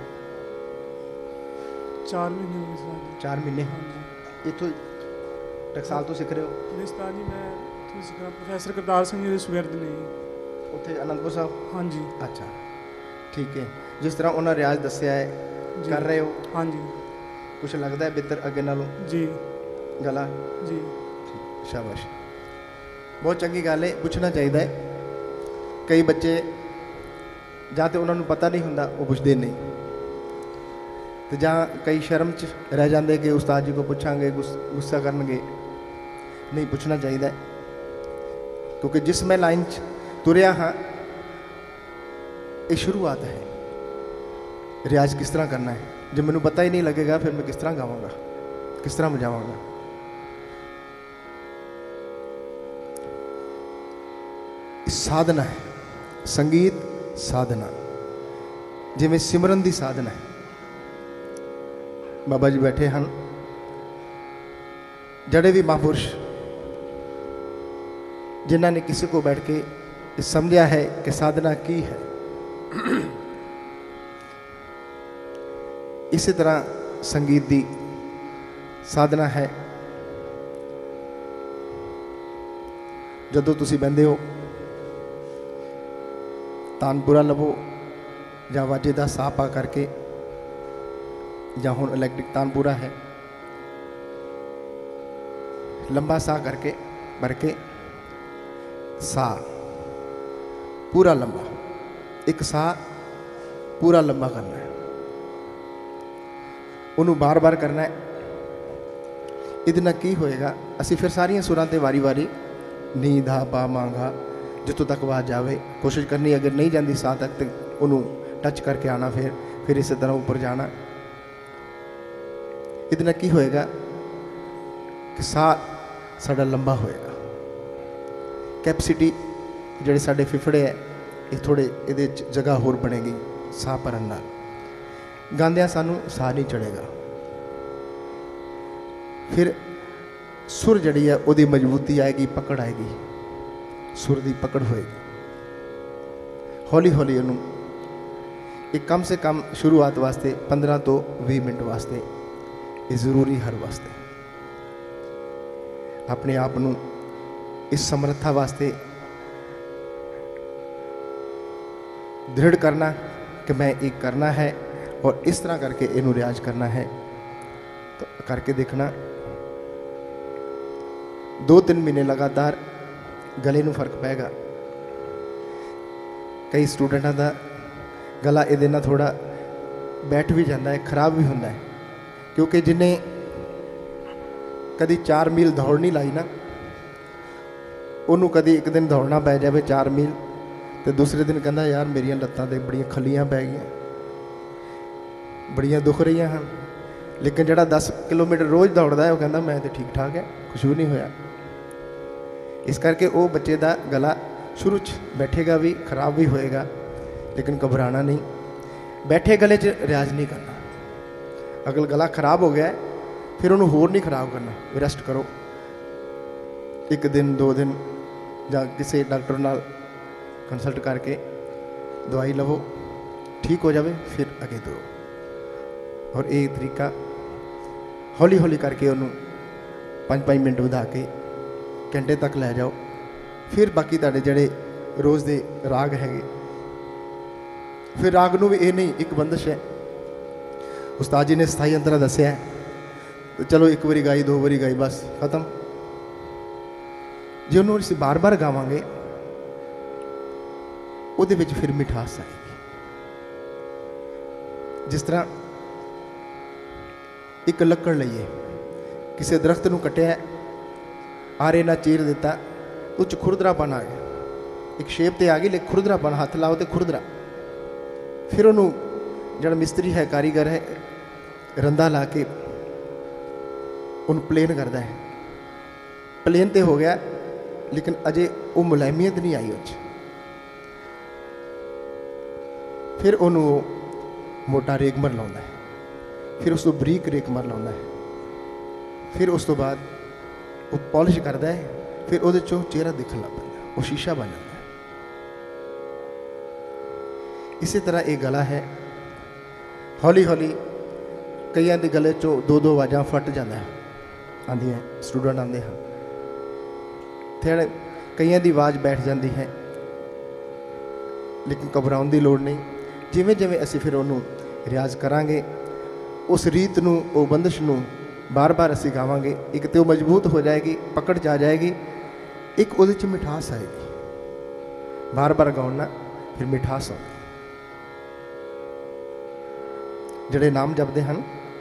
चार महीने हो गए उस्ताद जी। चार महीने? हाँ जी। इतों टकसाल तो सीख रहे हो? नहीं उस्ताद जी, मैं इत्थों सीख रहा प्रोफैसर करतार सिंह जी दे सुगिरद ने। उत्थे आनंदपुर साहब? हाँ जी। अच्छा ठीक है। जिस तरह उन्होंने रियाज दसिया है जी। कर रहे हो? हाँ जी। कुछ लगता है बेहतर अगे नालों? जी। गला? जी। शाबाश, बहुत चंगी गल है। पूछना चाहिए है। कई बच्चे ਜਾਂ तो उन्होंने पता नहीं होंगे, वो पुछते नहीं, तो ਜਾਂ कई शर्म च रह जाते कि उस्ताद जी को पूछांगे गुस गुस्सा करनगे। नहीं, पूछना चाहिए, क्योंकि जिस मैं लाइन च तुरया हाँ, ये शुरुआत है। रियाज किस तरह करना है, जब मैंने पता ही नहीं लगेगा फिर मैं किस तरह गावांगा, किस तरह बजावांगा। साधना है, संगीत साधना, जिमें सिमरन की साधना है। बाबा जी बैठे हैं, जड़े भी महापुरुष जिन्होंने किसी को बैठ के समझा है कि साधना की है, इसी तरह संगीत की साधना है। जदों तुसी बहंदे हो, तानपुरा लवो या वाजे का साह पा करके, या हुण इलैक्ट्रिक तानपुरा है, लंबा साह करके भर के साह पूरा लंबा, एक साह पूरा लंबा करना है, उन्होंने बार बार करना है। इहदे नाल की होएगा, असी फिर सारिया सुरां ते वारी वारी नी धा पा मांगा जितों तक आवाज़ जाए कोशिश करनी, अगर नहीं जाती साह तक तो उन्होंने टच करके आना, फिर फिर इस तरह ऊपर जाना। इहदे नाल की होएगा कि साह साडा लंबा होएगा। कैपेसिटी जिहड़े साडे फिफड़े है, ये थोड़े इहदे च जगह होर बनेगी साह भरन नाल। गांदियां सानू साह नहीं चढ़ेगा, फिर सुर जड़ी है वो मजबूती आएगी, पकड़ आएगी, सुर की पकड़ होएगी। हौली हौली उन्होंने एक कम से कम शुरुआत वास्ते पंद्रह तो भी मिनट वास्ते ये जरूरी हर वास्ते अपने आप को इस समर्था वास्ते दृढ़ करना कि मैं एक करना है और इस तरह करके इनू रियाज करना है। तो करके देखना दो तीन महीने लगातार गले में फर्क पैगा। कई स्टूडेंटा का गला ये ना थोड़ा बैठ भी जाता है, खराब भी होता है, क्योंकि जिन्हें कभी चार मील दौड़ नहीं लाई ना, उन्होंने कभी एक दिन दौड़ना पै जाए चार मील तो दूसरे दिन कहता यार मेरिया लत्तां ते बड़ियां खलियां पै गई, बड़ियां दुख रही हैं। लेकिन जोड़ा दस किलोमीटर रोज़ दौड़ता है वो कहता मैं तो ठीक ठाक है, कुछ भी नहीं होया। इस करके वो बच्चे का गला शुरू च बैठेगा भी, खराब भी होएगा, लेकिन घबराना नहीं। बैठे गले च रियाज नहीं करना। अगर गला खराब हो गया फिर उन्होंने होर नहीं खराब करना, रेस्ट करो एक दिन दो दिन या किसी डॉक्टर नाल कंसल्ट करके दवाई लवो, ठीक हो जाए फिर अगे दो। और ये तरीका हौली हौली करके उन्होंने पाँच पाँच मिनट बढ़ा के घंटे तक लै जाओ। फिर बाकी तुहाडे जिहड़े रोज़ के राग हैगे, फिर राग नूं भी ये नहीं एक बंदिश है। उस्ताद जी ने स्थाई अंतरा दस्या है, तो चलो एक बारी गाई दो बारी गाई बस खत्म। जो उन्होंने असीं बार बार गावांगे उहदे विच फिर मिठास आएगी। जिस तरह एक लक्कड़ लईए, किसी दरख्त नूं कट्टिया, आरे ना चीर दिता, उच खुरदरापन आ गया, एक शेप ते आ गई लेकिन खुरदरापन, हाथ लाओ तो खुरदरा। फिर उन्होंने जो मिस्त्री है, कारीगर है, रंधा ला के उन प्लेन करता है। प्लेन तो हो गया लेकिन अजे वो मुलायमियत नहीं आई उस। फिर उन्होंने मोटा रेगमर लाता है, फिर उस तो बरीक रेगमर लाता है, फिर उस तो बाद वो पॉलिश करता है, फिर वो चेहरा दिखने लग पैंदा, वो शीशा बन जाता है। इसी तरह ये गला है, हौली हौली कईयां दे गले चो दो दो आवाज़ां फट जाता है, आंदी है, स्टूडेंट आते हैं, थोड़े कईयां दी आवाज़ बैठ जाती है, लेकिन घबराउण दी लोड़ नहीं। जिमें जिमें असीं फिर उन्होंने रियाज करांगे, उस रीत नूं, वो बंदिश नूं बार बार असीं गावांगे, एक तो मजबूत हो जाएगी, पकड़ च आ जाएगी, एक उहदे च मिठास आएगी। बार बार गाउणा फिर मिठास आउंदी। जिहड़े नाम जपदे हन,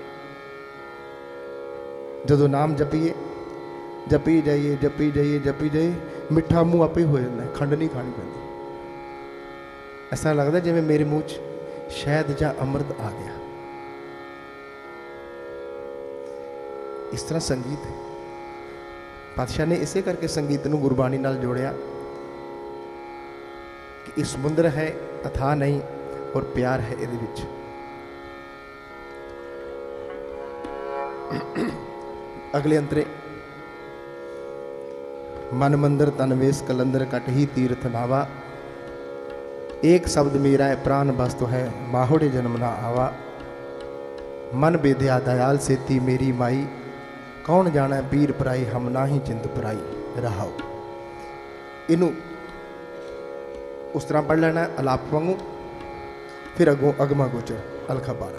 जदों नाम जपीए, जपी जाइए जपी जाइए जपी जाइए, मिठा मूँह आपे हो जाता है, खंड नहीं खानी पैंदी। ऐसा लगता जिवें मेरे मूँह च शहद या अमृत आ गया। इस तरह संगीत है। पातशाह ने इसे करके संगीत नूं गुरबाणी नाल जोड़िया कि ये समुद्र है, अथाह नहीं, और प्यार है इहदे विच। अगले अंतरे मन मंदिर तन वेस कलंदर कट ही तीर्थ नावा, एक शब्द मेरा है प्राण वस्तु है, माहुड़े जन्म ना आवा। मन बेध्या दयाल सेती मेरी माई, कौन जाना पीर पराई हम ना ही चिंत पराई रहाओ। इनू उस तरह पढ़ लेना अलाप वांगू, फिर अगों अगमा गोचर अलखा बारा।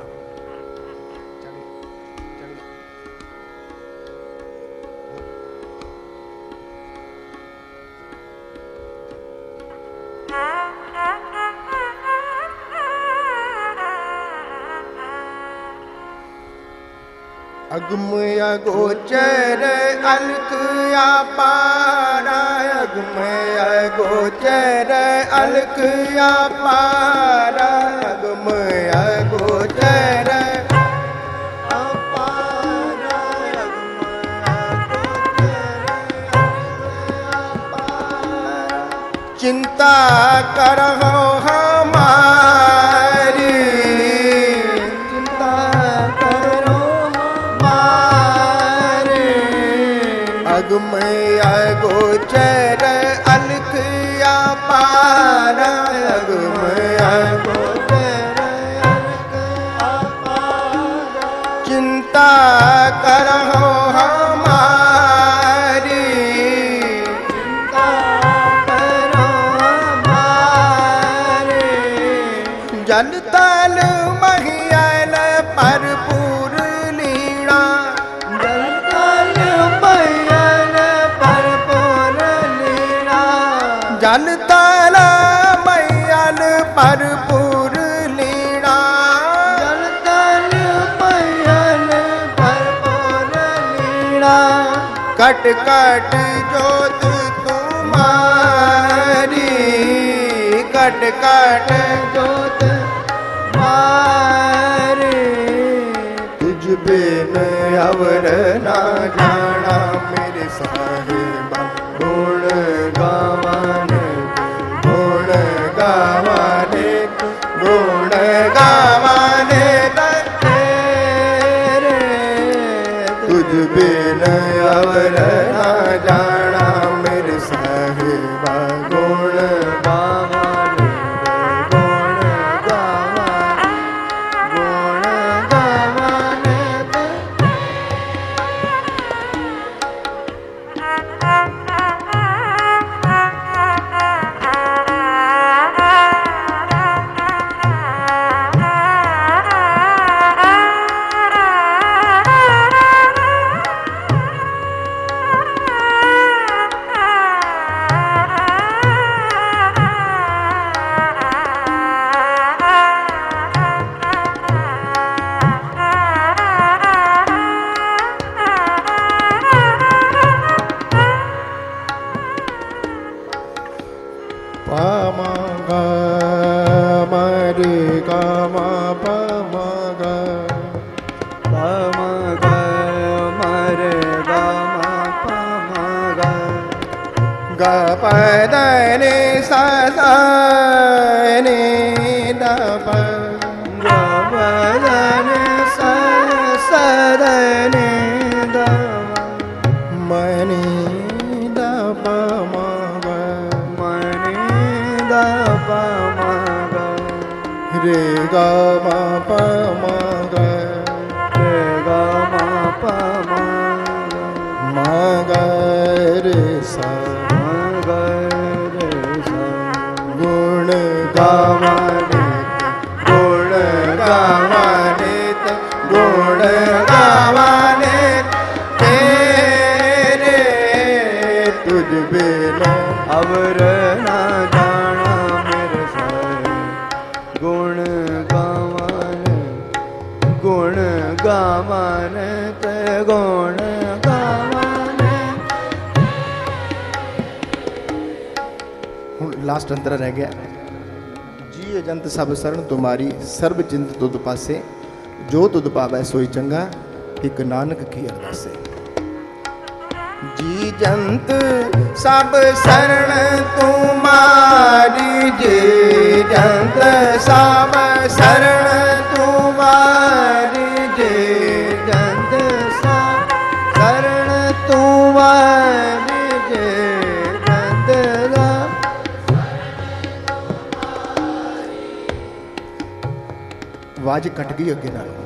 अगमय गोचर अलख अपारा, अगमय गोचर अलख अपारा, अगमय गोचर अपारा, चिंता करहो हमारी, चिंता करो हमारी, अगोचर अलख अपार, अगम अगोचर अलख अपार, चिंता करहो हमारी, चिंता करो हमारी, जल तल महियल भरपूर लीला, जल तल महियल भरपूर लीला, जल तल महियल भरपूर लीला, जल तल महियल भरपूर लीला, कट कट जोत तुम्हारी, कट कट जोत मारे, तुझ बिन अवर ना जाना मेरे साहिबा, गुण गावाने गुण गावाने गुण गावाने तेरे, तुझ बिन अवर ना जाना मेरे साहिबा, गुण गावाने गुण गावाने गुण गावाने पामा गा मरे गा मा पामा गा, पामा गा मरे गा मा पामा गा, गा पद ने सा सा ने दा प, गा पद ने सा सा ने दा मनी दा प मा गा, मनी दा प मा गा, रे गा मा प मा गा, रे गा मा प मा गा, मा गा रे सा, मा गा रे सा, गुण गावाने गुण गावाने गुण गावाने तेरे, तुझ बिन अवर ना जाना मेरे सारे, गुण गावाने गुण गावाने ते गुण गावाने। हुण लास्ट अंतरा रह गया, जी अजंत सब शरण तुम्हारी, सर्ब चिंत तुद पासे, जो तुद पावै सोई चंगा, एक नानक की अरदासे। जी जंत सब शरण तुम्हारी, जी जंत सब शरण तुम्हारी, जी जंत सब शरण तुम्हारी, जी जंत सब। आवाज कट गई अगे नाल,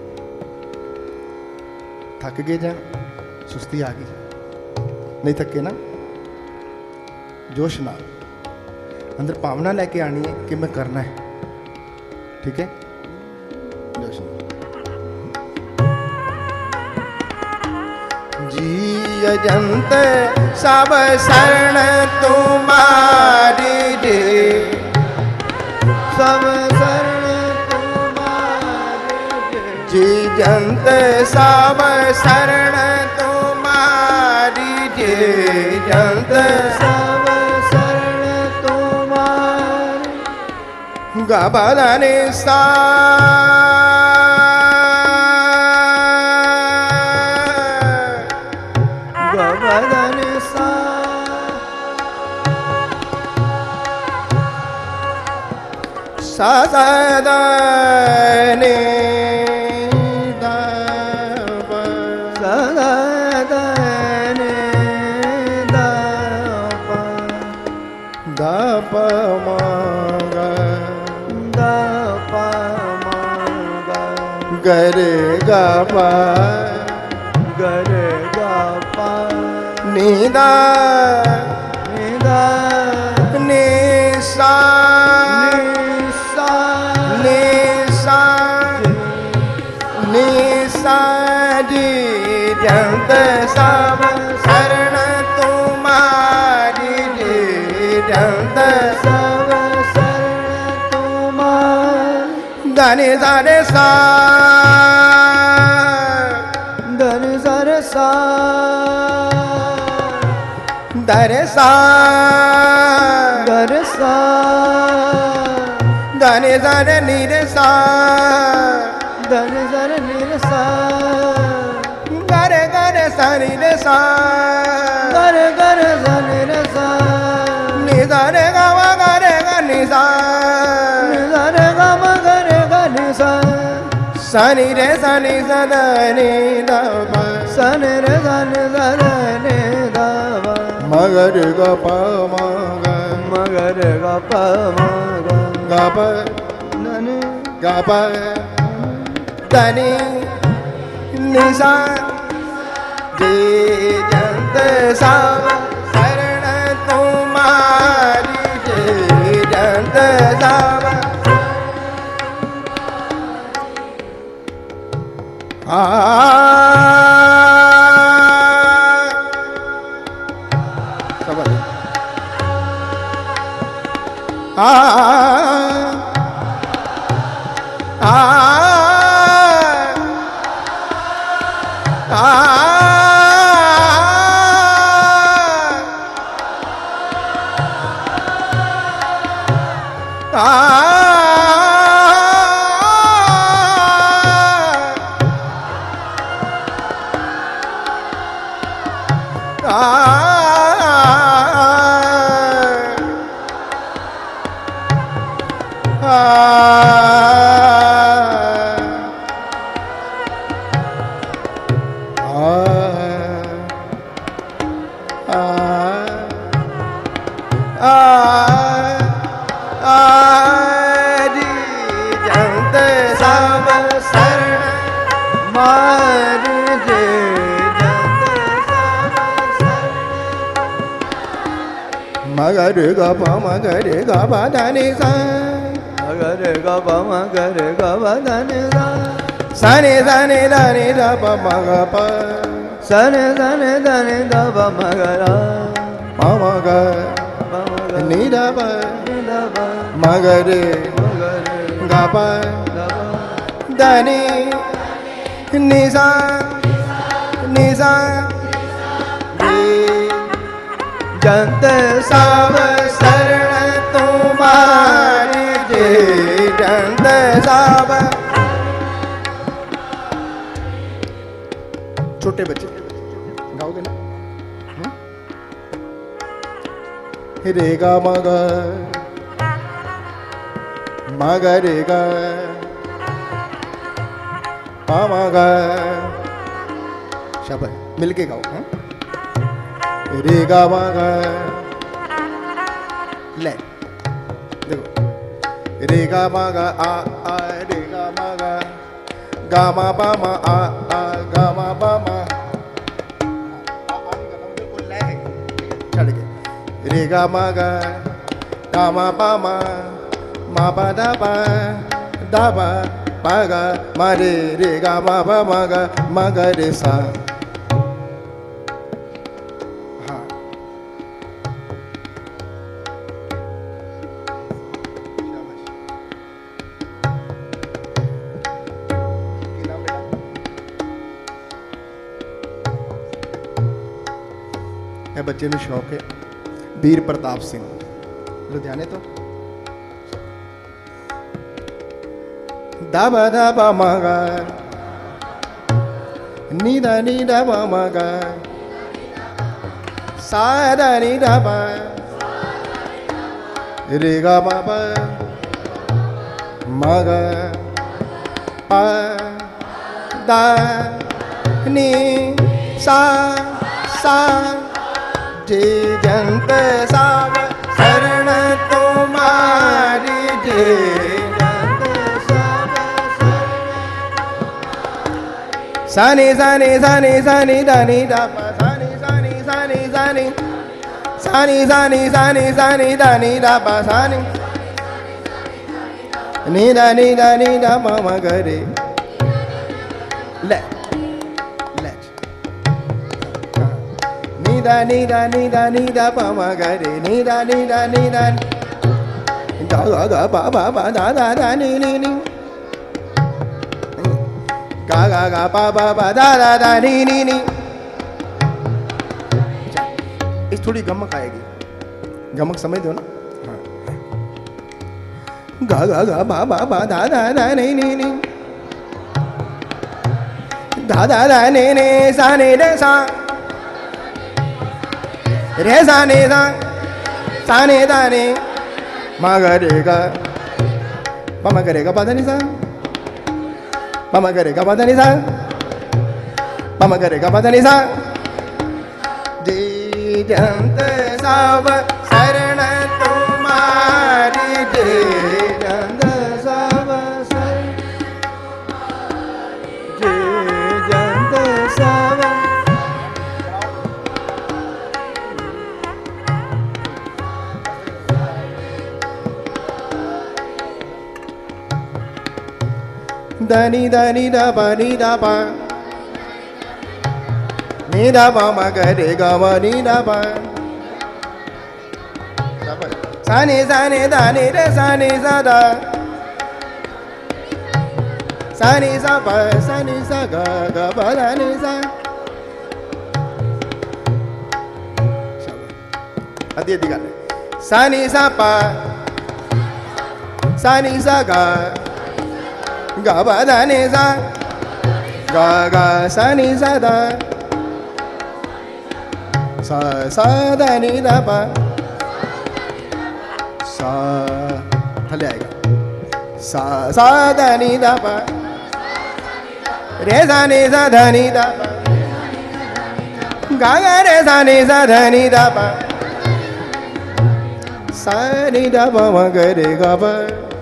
थक गए जा सुस्ती आ गई? नहीं थके ना? जोश ना अंदर भावना लेके आनी है कि मैं करना है, ठीक है? जोश जी अजंत सब शरण तुम्हारी, जी सब शरण तुम्हारी, जी जंत सब शरण तुम्हारी, जी जंत सब शरण तुम्हारी। गाबादाने सा गाबादाने सा सादाने दाबा, सादाने गा प म गा गा प म गा ग रे गा प ग रे गा प नी दा नी दा नी सा नी सा नी सा नी सा जी जंत सब शरण तुम्हारी जी जंत सब शरण तुम्हारी धनि धनि सा धनि धनि सा धरे सा धनि सा धनि धनि नीर सा धनि धनि नीर सा गरे गरे सा नीर सा गरे गरे सा नीर सा नी सा रे गा मा गा रे गा नी सा नी सा रे गा मा गा रे गा नी सा सा नी रे सा नी सा दा नी दा पा सा नी रे सा नी सा दा नी दा पा म ग रे गा प म गा म ग रे गा प म गा गा प धनि गा प धनि नी सा जी जंत सब शरण तुम्हारी जी जंत सब आ आ आ रे गा प म ग रे गा प ध नि सा म ग रे गा प म ग रे गा प ध नि सा सा नि सा नि ध नि ध प म ग प सा नि सा नि ध नि ध प म ग रा प म ग प म ग नि ध प नि ध प म ग रे म ग रे गा प गा प ध नि नि सा नि सा जंत सब शरण तुम्हारी जी जंत सब छोटे बच्चे गाओगे ना रे गा म ग म ग रे गा प म ग शाबाश मिलके गाओ हाँ? रे गा मा गा ले देखो रे गा मा गा आ आ रे गा मा गा गा मा पा मा आ आ गा मा पा मा बिल्कुल ले है चढ़ गए रे गा मा गा गा मा पा मा मा पा दा पा दा पा पा गा मा रे रे गा मा पा मा गा मा गा रे सा बच्चे ਨੂੰ शौक है वीर प्रताप सिंह लुधियाने तो दाबा दाबा मागा नीदा नीदा मागा सादा नीदा बा रे गा बाबा मागा पा दा नी सा सा जी जंत सब शरण सानी सानी सानी सानी दानी दापा सानी सानी सानी सानी सानी सानी सानी सानी दानी दापा सानी नी दानी दानी दापा मगरे ले ले नी दानी दानी दानी दापा मगरे नी दानी दानी दानी गा गा गा पा पा पा दा दा दा नी नी नी गा गा गा पा पा पा दा दा दा नी नी नी इस थोड़ी गमक आएगी गमक समझ दो ना गा गा गा पा पा पा दा दा दा नी नी नी दा दा दा नी नी सा नी रे सा रे सा नी सा सा नी दा नी मा गा रे गा पा मा गा रे गा पा दा नी सा पा मा गा रे गा पा दा नी सा पा मा गा रे गा पा दा नी सा जी जंत सब शरण तुम्हारी जी जंत सब शरण जी जंत सब दानी दानी दा पा नी दा पा नी दा पा मा गा रे गा मा नी दा पा सा नी सा नी दा नी रे सा नी सा दा सा नी सा पा सा नी सा गा गा पा दा नी सा अधी अधी गल सा नी सा पा सा नी सा गा गा पा दा नी सा गा गा सा नी सा दा सा सा दा नी दा पा सा थले आएगा सा सा दा नी दा पा रे सा नी सा धा नी दा पा गा गा रे सा नी सा धा नी दा पा सा नी दा पा मा गा रे गा पा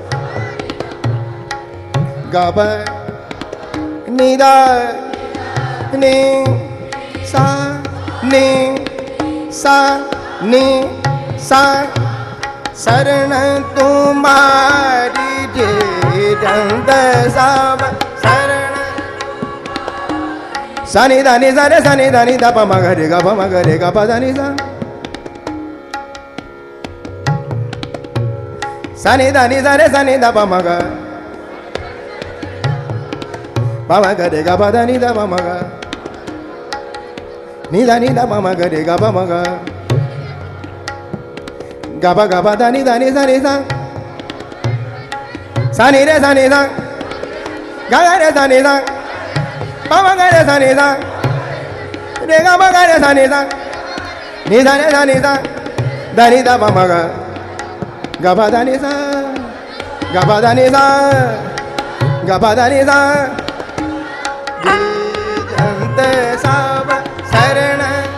गा पा नी दा नी सा नी सा नी सा शरण तुम्हारी जे जंत सब शरण सा नी दा नी सा रे सा नी दा नी दा पा मा गा रे गा पा मा गा रे गा पा दा नी सा सा नी दा नी सा रे सा नी दा पा मा गा पा मा गा रे गा पा दा नी दा पा मा गा नी दा नी दा पा मा गा रे गा पा मा गा गा पा गा पा दा नी दा नी सा नी सा सा नी रे सा नी सा गा गा रे सा नी सा पा मा गा रे सा नी सा रे गा पा गा रे सा नी सा नी सा रे सा नी सा दा नी दा पा मा गा गा पा दा नी सा गा पा दा नी सा गा पा दा नी सा जंत सब शरण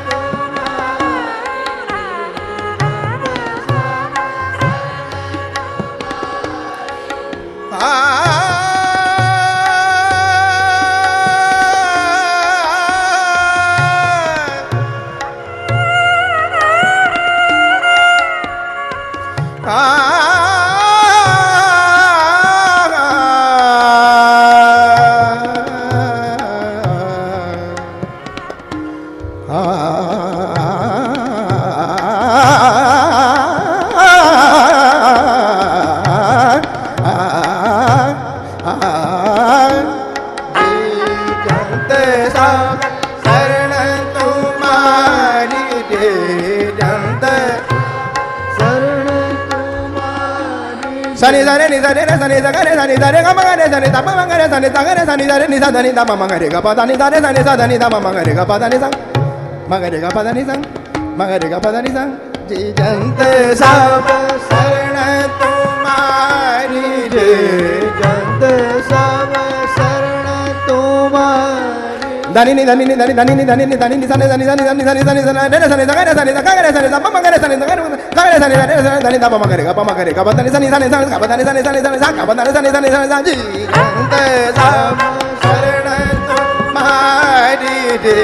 Sani sani ni sani re sani sani sani sani ga ma ga re sani ta pa ma ga re sani ta ga re sani sani ni sa dani ta ma ma ga re ga pa dani sani sani sa dani ta ma ma ga re ga pa dani sa ma ga re ga pa dani sa ma ga re ga pa dani sa ji jant sab saran tumhari ji jant sab saran tumhari dani ni dani ni dani dani ni dani ni dani ni sani sani sani sani sani sani sani re sani ta ga re sani ta ga re sani ta pa ma ga re sani ta ga re sani sani sani ta pa ma ga re ga pa ma ga re ga pa dani sani sani sani ga pa dani sani sani sani sa ga pa dani sani sani sani sa ji jant sab saran tumhari तुम्हारी रे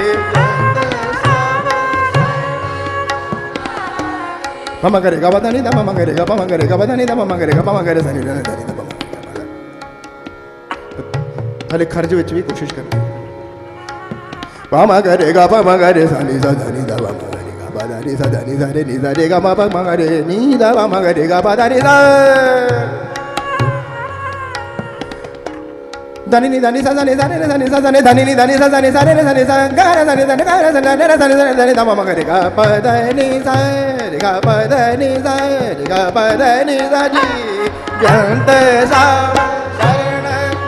mama करेगा पता नहीं था mama करेगा mama करेगा पता नहीं था ममा करेगा ममा करे सनी रे सनी था हले खर्च विच भी कोशिश करनी ममा करेगा ममा करे सनी सा सनी दा ममा करेगा पता नहीं सा सनी सा रे नी सा रे गा ममा ममा करे नी दा ममा करेगा पता नहीं सा धनी नी धनी सा धनी सा रे धनी सा धनी धनी नी धनी सा धनी सा रे धनी सा गा रे धनी धनी गा रे धनी रे धनी रे धनी दा ममा करेगा पदा नी सा रे गा पदा नी सा रे गा पदा नी सा जी जंत सा शरण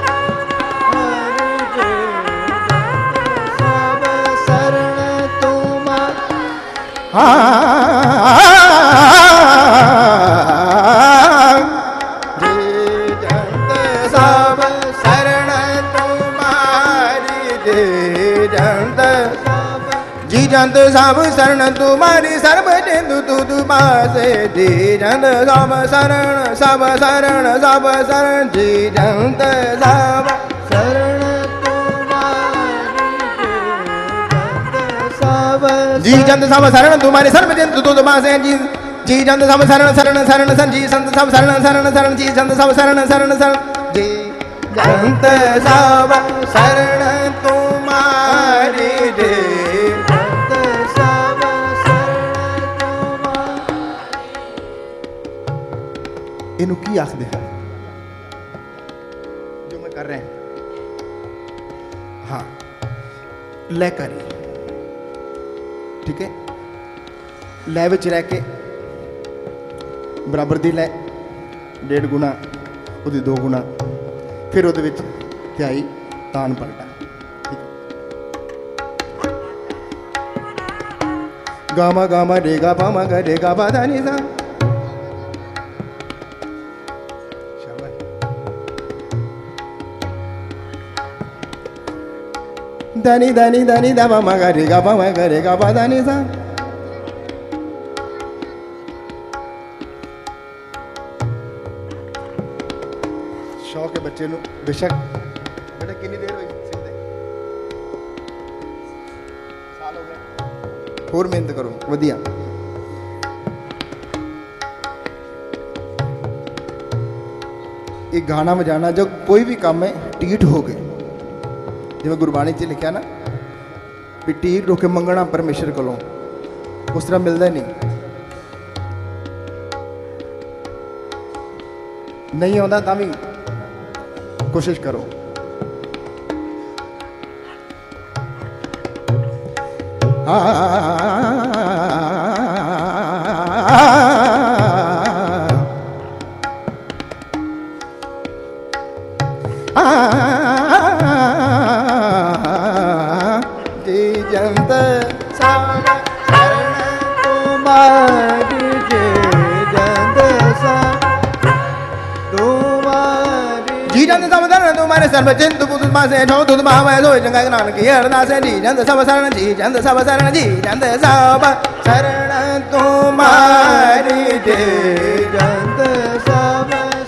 सब शरण तुम्हारी हाँ जंत सब शरण तुम्हारी सर्व जिंदु तुद पासे जी जंत सब शरण सब शरण सब शरण जी जंत सब शरण तुम्हारी जी जंत सब शरण तुम्हारी सर्व जिंदु तुद पासे जी जी जंत सब शरण शरण शरण शरण जी संत सब शरण शरण शरण जी संत सब शरण शरण शरण जी जंत सब शरण तुम्हारी रे इनू की आखदे हैं जो मैं कर रहे हैं हाँ लै करी ठीक है लै विच रह के बराबर दी लै डेढ़ गुना उहदी दो गुना फिर उहदे विच तिहाई तान पलटा गामा गामा रेगा पामा गा रेगा पादा नी सा धनी धनी धनी दा ममा करेगा ममा करेगा पता नहीं सा शौक है बच्चे नूं बेशक बेटा कितनी देर हुई सीखदे साल हो गए होर मेहनत करो वधिया ये गाना बजाना जो कोई भी काम है टीठ हो गए जिवें गुरबाणी च लिखा ना भी टीर रोके मंगना परमेश्वर कोलों उस तरह मिलता नहीं नहीं आता तां भी कोशिश करो सर्व चिंतु पुतु मासे छो तुद मावे सो जंगा ज्ञान की अरदास जी जंत सब शरण जी जंत सब शरण जी जंत सब शरण तुम्हारी जी जंत सब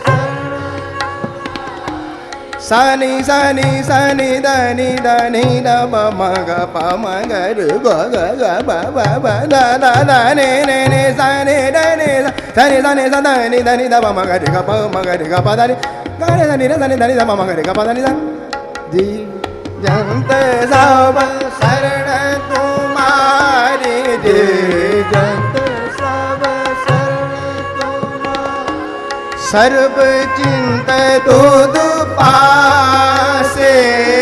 शरण सनि सनि सनि धनि धनि द म म ग प म ग र ग ग ग ब ब ब द द द ने ने ने सनि द ने सनि सनि स धनि धनि द म म ग र ग प म ग र ग प द नि गाने धनी रे धनी धनी द म म ग र ग प द नि द जी जंत सब शरण तुम्हारी जी जंत सब शरण तुम्हारी सर्व चिंत तुद पासे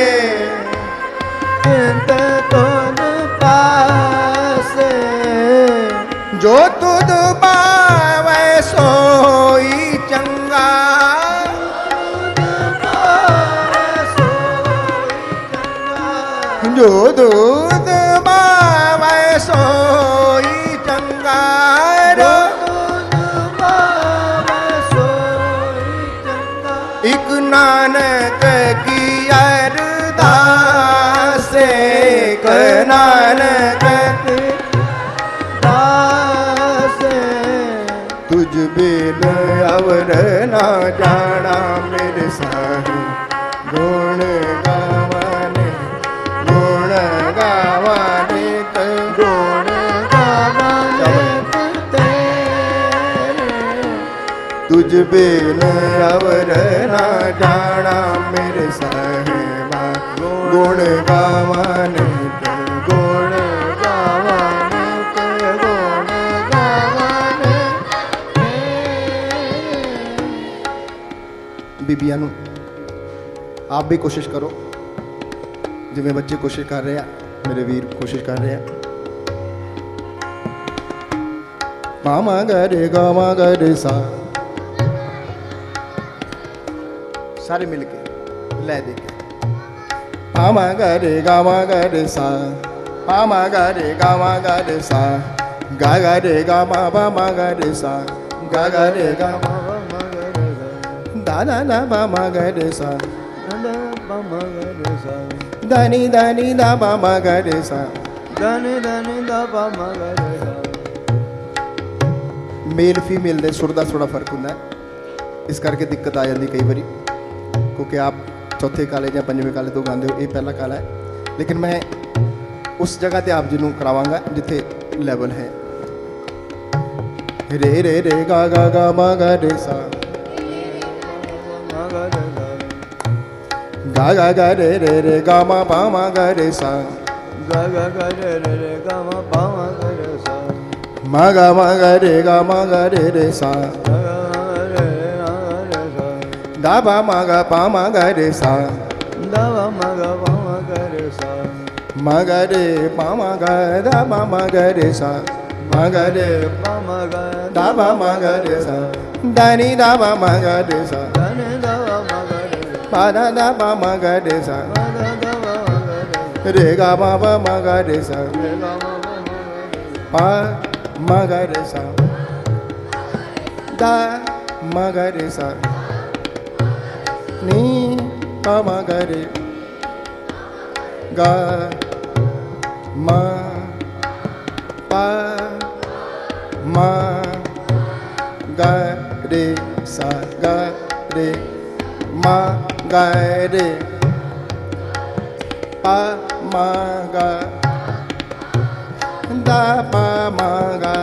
चिंत तुद पासे जो तुद पावे सोई चंगा जो दूध पावे सोई चंगा एक नानक की अरदास एक नानक दास तुझ बिन अवर ना जाना मेरे साहे गुण गावने तुझ बिन अवर ना जाना मेरे साहिबा गुण गावा नित गुण गावा नित गुण गावा नित। बीबियां नूं आप भी कोशिश करो जिवें बच्चे कोशिश कर रहे हैं, मेरे वीर कोशिश कर रहे हैं। मामा गरे गामा गरे सा, सारे मिलके ले दे के मामा गरे गामा गरे सा, मामा गरे गामा गरे सा, गा गरे गामा बामा गरे सा, गा गरे गामा दादा ना बामा गरे सा, दानी दानी दा बामा गरे सा, दानी दानी दा बामा गरे सा। मेल फीमेल दे सुर दा थोड़ा फर्क होंदा है, इस करके दिक्कत आ जाती कई बारी, क्योंकि आप चौथे काले या पंजवें काले तो गाते हो, ये पहला काला है। लेकिन मैं उस जगह ते आप जिन्हों करावांगा जिथे लेवल है। रे रे रे गा गा गा मा गा रे सा, गा गा गा रे रे रे गा मा पा मा गा रे सा, गा गा गा रे रे रे गा मा पा मा गा रे सा, मा गा मा गा रे गा मा गा रे रे सा, दा बा मा गा पा मा गा रे सा, दा बा मा गा पा मा गा रे सा, मा गा रे पा मा गा दा बा मा गा रे सा, मा गा रे पा मा गा दा बा मा गा रे सा, दानी दा बा मा गा रे सा, दानी दा बा मा गा रे पा दा दा बा मा गा रे सा, सा, दा दा बा मा गा रे रे गा मा बा मा गा रे सा, रे गा मा बा मा गा रे पा मा गा रे सा, दा मा गा रे सा, नी पा मा गा रे गा मा पा मा गा रे सा, गा रे मा गा रे पा मा गा दा पा मा गा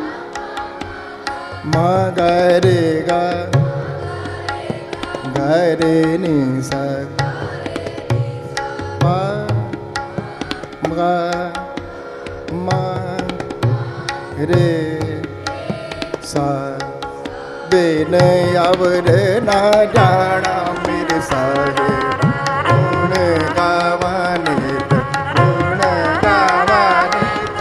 मा गा रे गा गा रे नी सा, पा गा मा रे सा। बिन अवर ना जाना मेरे साहिब गुण गावा नित गुण गावा नित।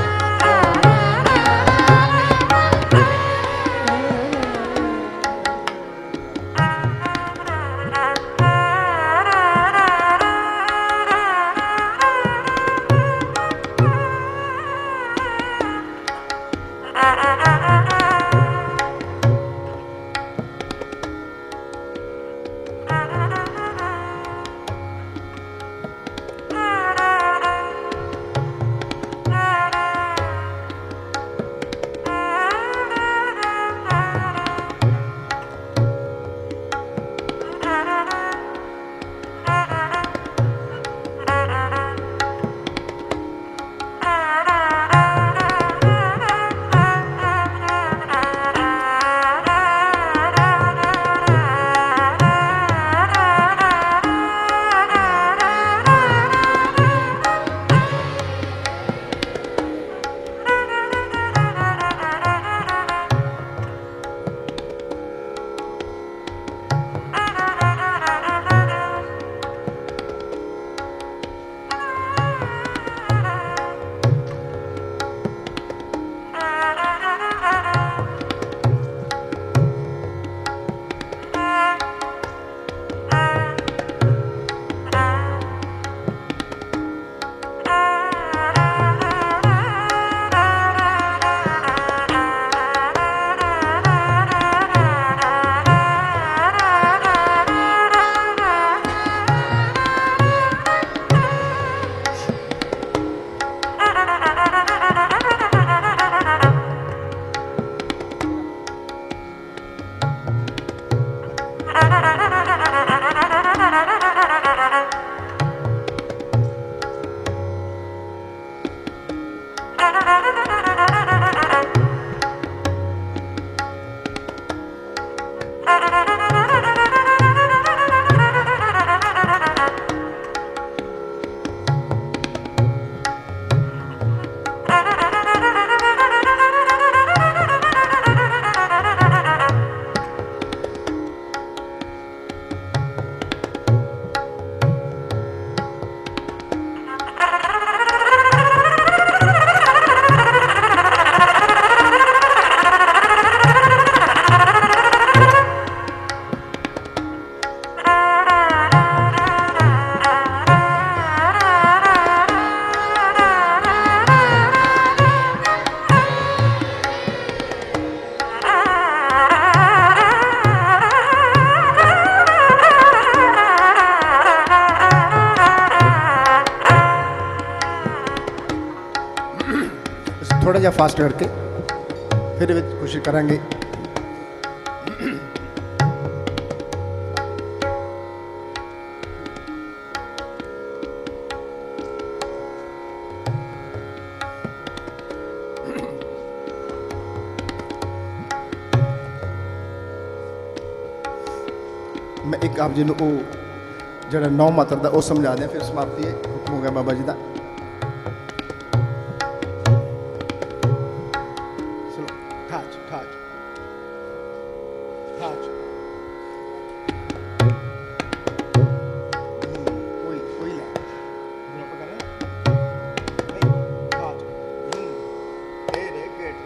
माड़ा जा फास्ट करके फिर विच कोशिश करांगे। मैं एक आप जी को जरा नौ मात्र का वो समझा दें, फिर समाप्ति है, हुक्म हो गया बाबा जी का। ठाच ठाच ठाच कोई कोई ले ठाच तेरे गेट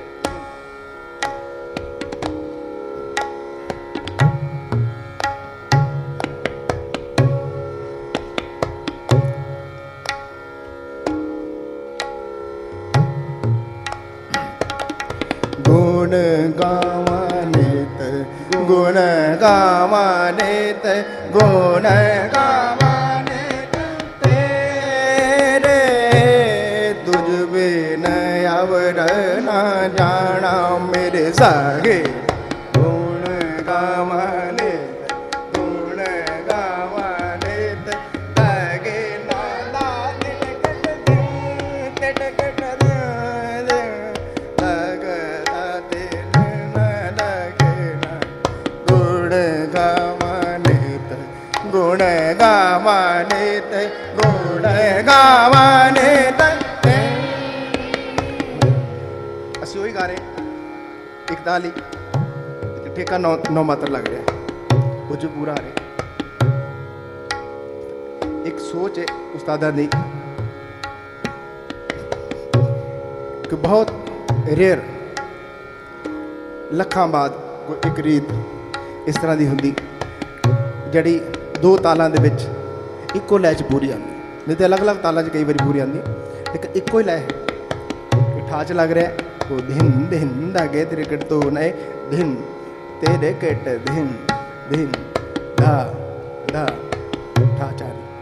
गुण गावानित गुण गावानित गुण गावानित तेरे तुझ बिन अवर ना जाना मेरे सागे। गुण गावानित गुण गावानित तागे नाला तिलकट तिलकट गुण गावानित गुण गावानित असी वही गा रहे एक ताली ठेका नौ नौ मात्र लग रहा है वो जो पूरा आ रहा एक सोच है उस्तादा दी कि बहुत रेयर लखां बाद कोई एक रीत इस तरह की होंगी जड़ी दो तालों के विच इको लय च पूरी आती, नहीं तो अलग अलग तालों च कई बार पूरी आती, लेकिन इको ही लय है। ठाच लग रहा है वो धिन धिन धागे तेरे कट तो नए धिन तेरे कट धिन धिन धा धा ठाच आ रही।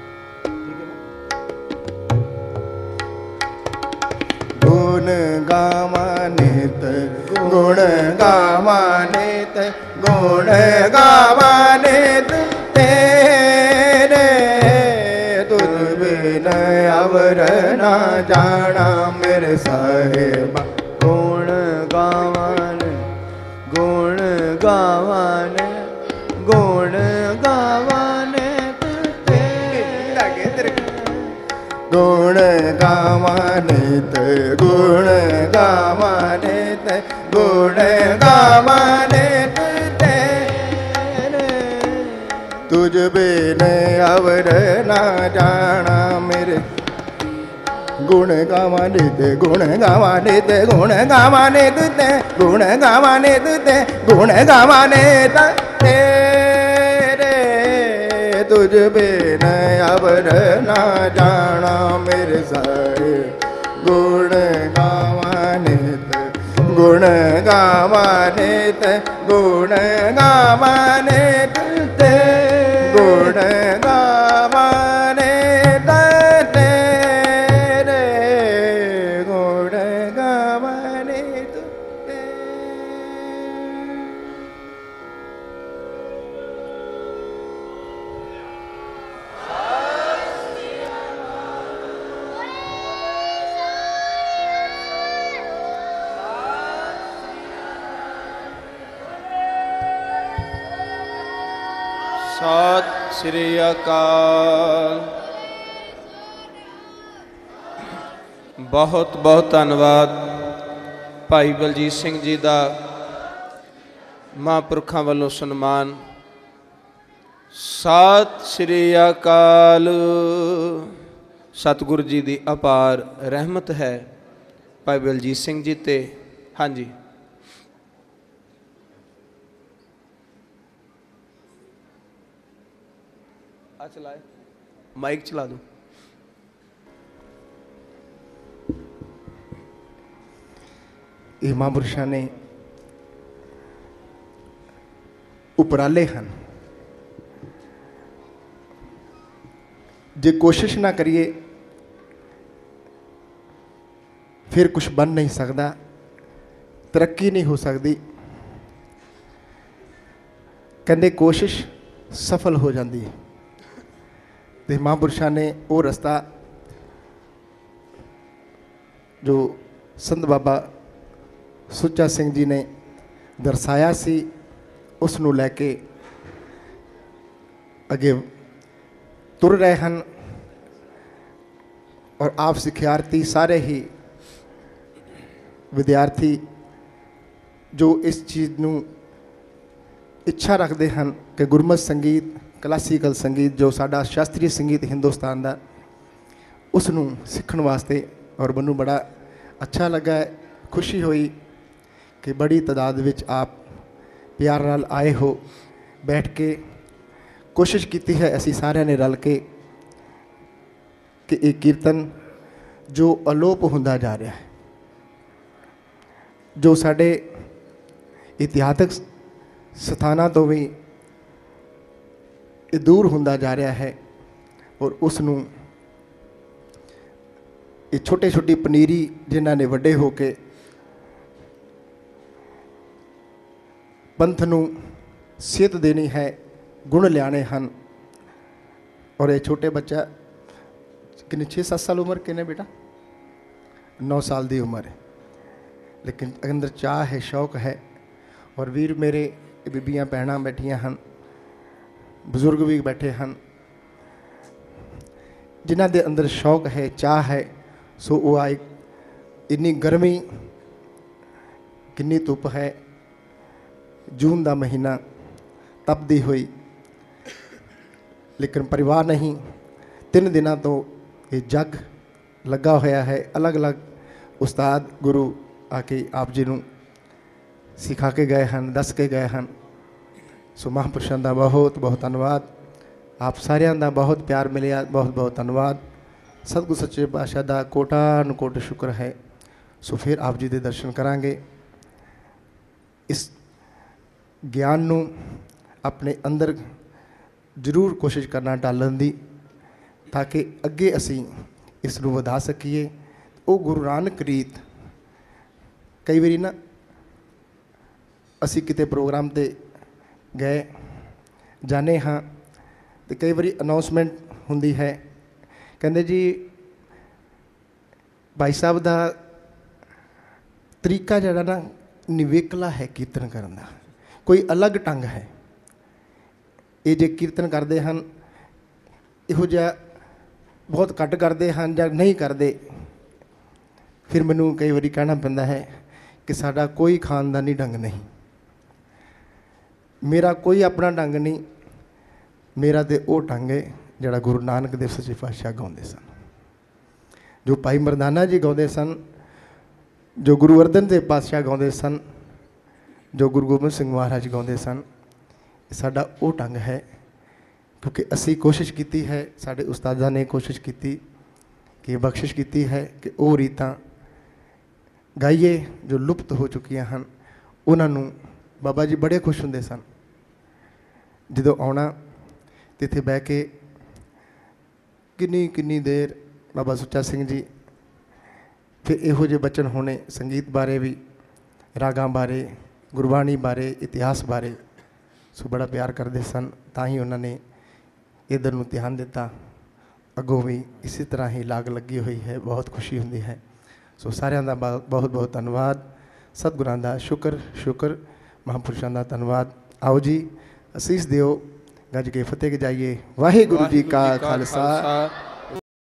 गुण गावानित गुण गावानित गुण गावानित तेरे तुझ बिन अवर ना जाना मेरे साहिबा। गुण गावन गुण गावन गुण गावन गुण गावानित गुण गावानित गुण गावानित तेरे तुझ बिन अवर ना जाना मेरे। गुण गावानित गुण गावानित गुण गावानित ते गुण गावानित ते गुण गावानित तेरे तुझ बिन अवर ना जाना मेरे सारे। गुण गावानित गुण गावानित गुण गावानित ते गुण गावानित तेरे गुण गावानित ते। सत श्री अकाल। बहुत बहुत धन्यवाद भाई बलजीत सिंह जी का महापुरखों वालों सन्मान। सत श्री अकाल। सतगुरु जी की अपार रहमत है भाई बलजीत सिंह जी ते। हाँ जी आ चलाए माइक चला दो। ये महापुरुषों ने उपराले हैं, जे कोशिश ना करिए फिर कुछ बन नहीं सकता, तरक्की नहीं हो सकती। कहते कोशिश सफल हो जाती है। तो महापुरुषों ने वो रस्ता जो संत बाबा सुच्चा सिंह जी ने दर्शाया सी, उसनू लैके अगे तुर रहे हैं। और आप सिखियार्थी सारे ही विद्यार्थी जो इस चीज़ नू इच्छा रखते हैं कि गुरमत संगीत, क्लासीकल संगीत जो साडा शास्त्रीय संगीत हिंदुस्तान का, उसनू सीखण वास्ते। और मैनू बड़ा अच्छा लगा है, खुशी हुई कि बड़ी तादाद विच आप प्यार नाल आए हो, बैठ के कोशिश की है असी सारे ने रल के कि एक कीर्तन जो अलोप होंदा जा रहा है, जो साडे इतिहासक स्थानां तो भी दूर होंदा जा रहा है, और उसनू ये छोटे छोटी पनीरी जिन्हां ने वड्डे होके पंथ नू सेहत देनी है, गुण लियाने हैं। और ये छोटे बच्चा किन्ने छे सत्त साल उम्र, किन्ने बेटा नौ साल की उम्र है, लेकिन अंदर चाह है, शौक है। और वीर मेरे बीबियां भैणां बैठियां हैं, बजुर्ग भी बैठे हैं, जिन्हां दे अंदर शौक है, चाह है। सो वो आए इन्नी गर्मी, किन्नी धुप है, जून का महीना तपदी हुई, लेकिन परिवार नहीं। तीन दिनों तो ये जग लगा होया है। अलग अलग उस्ताद गुरु आके आप जी नू सिखा के गए हैं, दस के गए हैं। सो महापुरुषों का बहुत बहुत धन्यवाद। आप सारिਆਂ ਦਾ बहुत प्यार मिलिया, बहुत बहुत धन्यवाद। सतगुरु सच्चे पातशाह का कोटान कोट शुक्र है। सो फिर आप जी के दर्शन करांगे। इस ज्ञान नू अपने अंदर जरूर कोशिश करना डालन दी, ताकि अगे असी इस नू वधा सकीए। वो गुरु नानक रीत कई बारी ना असी किते प्रोग्राम ते गए जाने हाँ, तो कई बारी अनाउंसमेंट हुंदी है, कहते जी भाई साहब का तरीका जड़ा ना निवेकला है कीर्तन करने का, कोई अलग ढंग है। ये जे कीर्तन करते हैं इहो जिहा बहुत घट करते हैं या नहीं करते, फिर मैनू कई बारी कहना पैंदा है कि साडा कोई खानदानी ढंग नहीं, मेरा कोई अपना ढंग नहीं, मेरा तो वो ढंग है जिहड़ा गुरु नानक देव सच्चे पातशाह गाउंदे सन, जो भाई मरदाना जी गाउंदे सन, जो गुरु अर्जन देव पातशाह गाउंदे सन, जो गुरु गोबिंद सिंह महाराज गाउंदे सन। साडा वो ढंग है, क्योंकि असी कोशिश की है, साडे उस्तादा ने कोशिश की कि बख्शिश की है कि वो रीतां गाइए जो लुप्त हो चुकियां हैं। उन्होंने बाबा जी बड़े खुश होंदे सन जो आना तिथे बह के किन्नी किन्नी देर बाबा सुच्चा सिंह जी फिर इहो जे बचन होने संगीत बारे भी, रागां बारे, गुरबाणी बारे, इतिहास बारे। सो बड़ा प्यार करते सन, तां ही उन्होंने इधर नूं ध्यान दिता। अगों भी इसी तरह ही लाग लगी हुई है, बहुत खुशी होंदी है। सो सारिਆਂ ਦਾ बहुत बहुत धन्यवाद। सतगुरां ਦਾ शुक्र शुक्र, महापुरुषों का धन्यवाद। आओ जी असीस दिओ, गज के फतेह जाइए। वाहिगुरु जी का खालसा,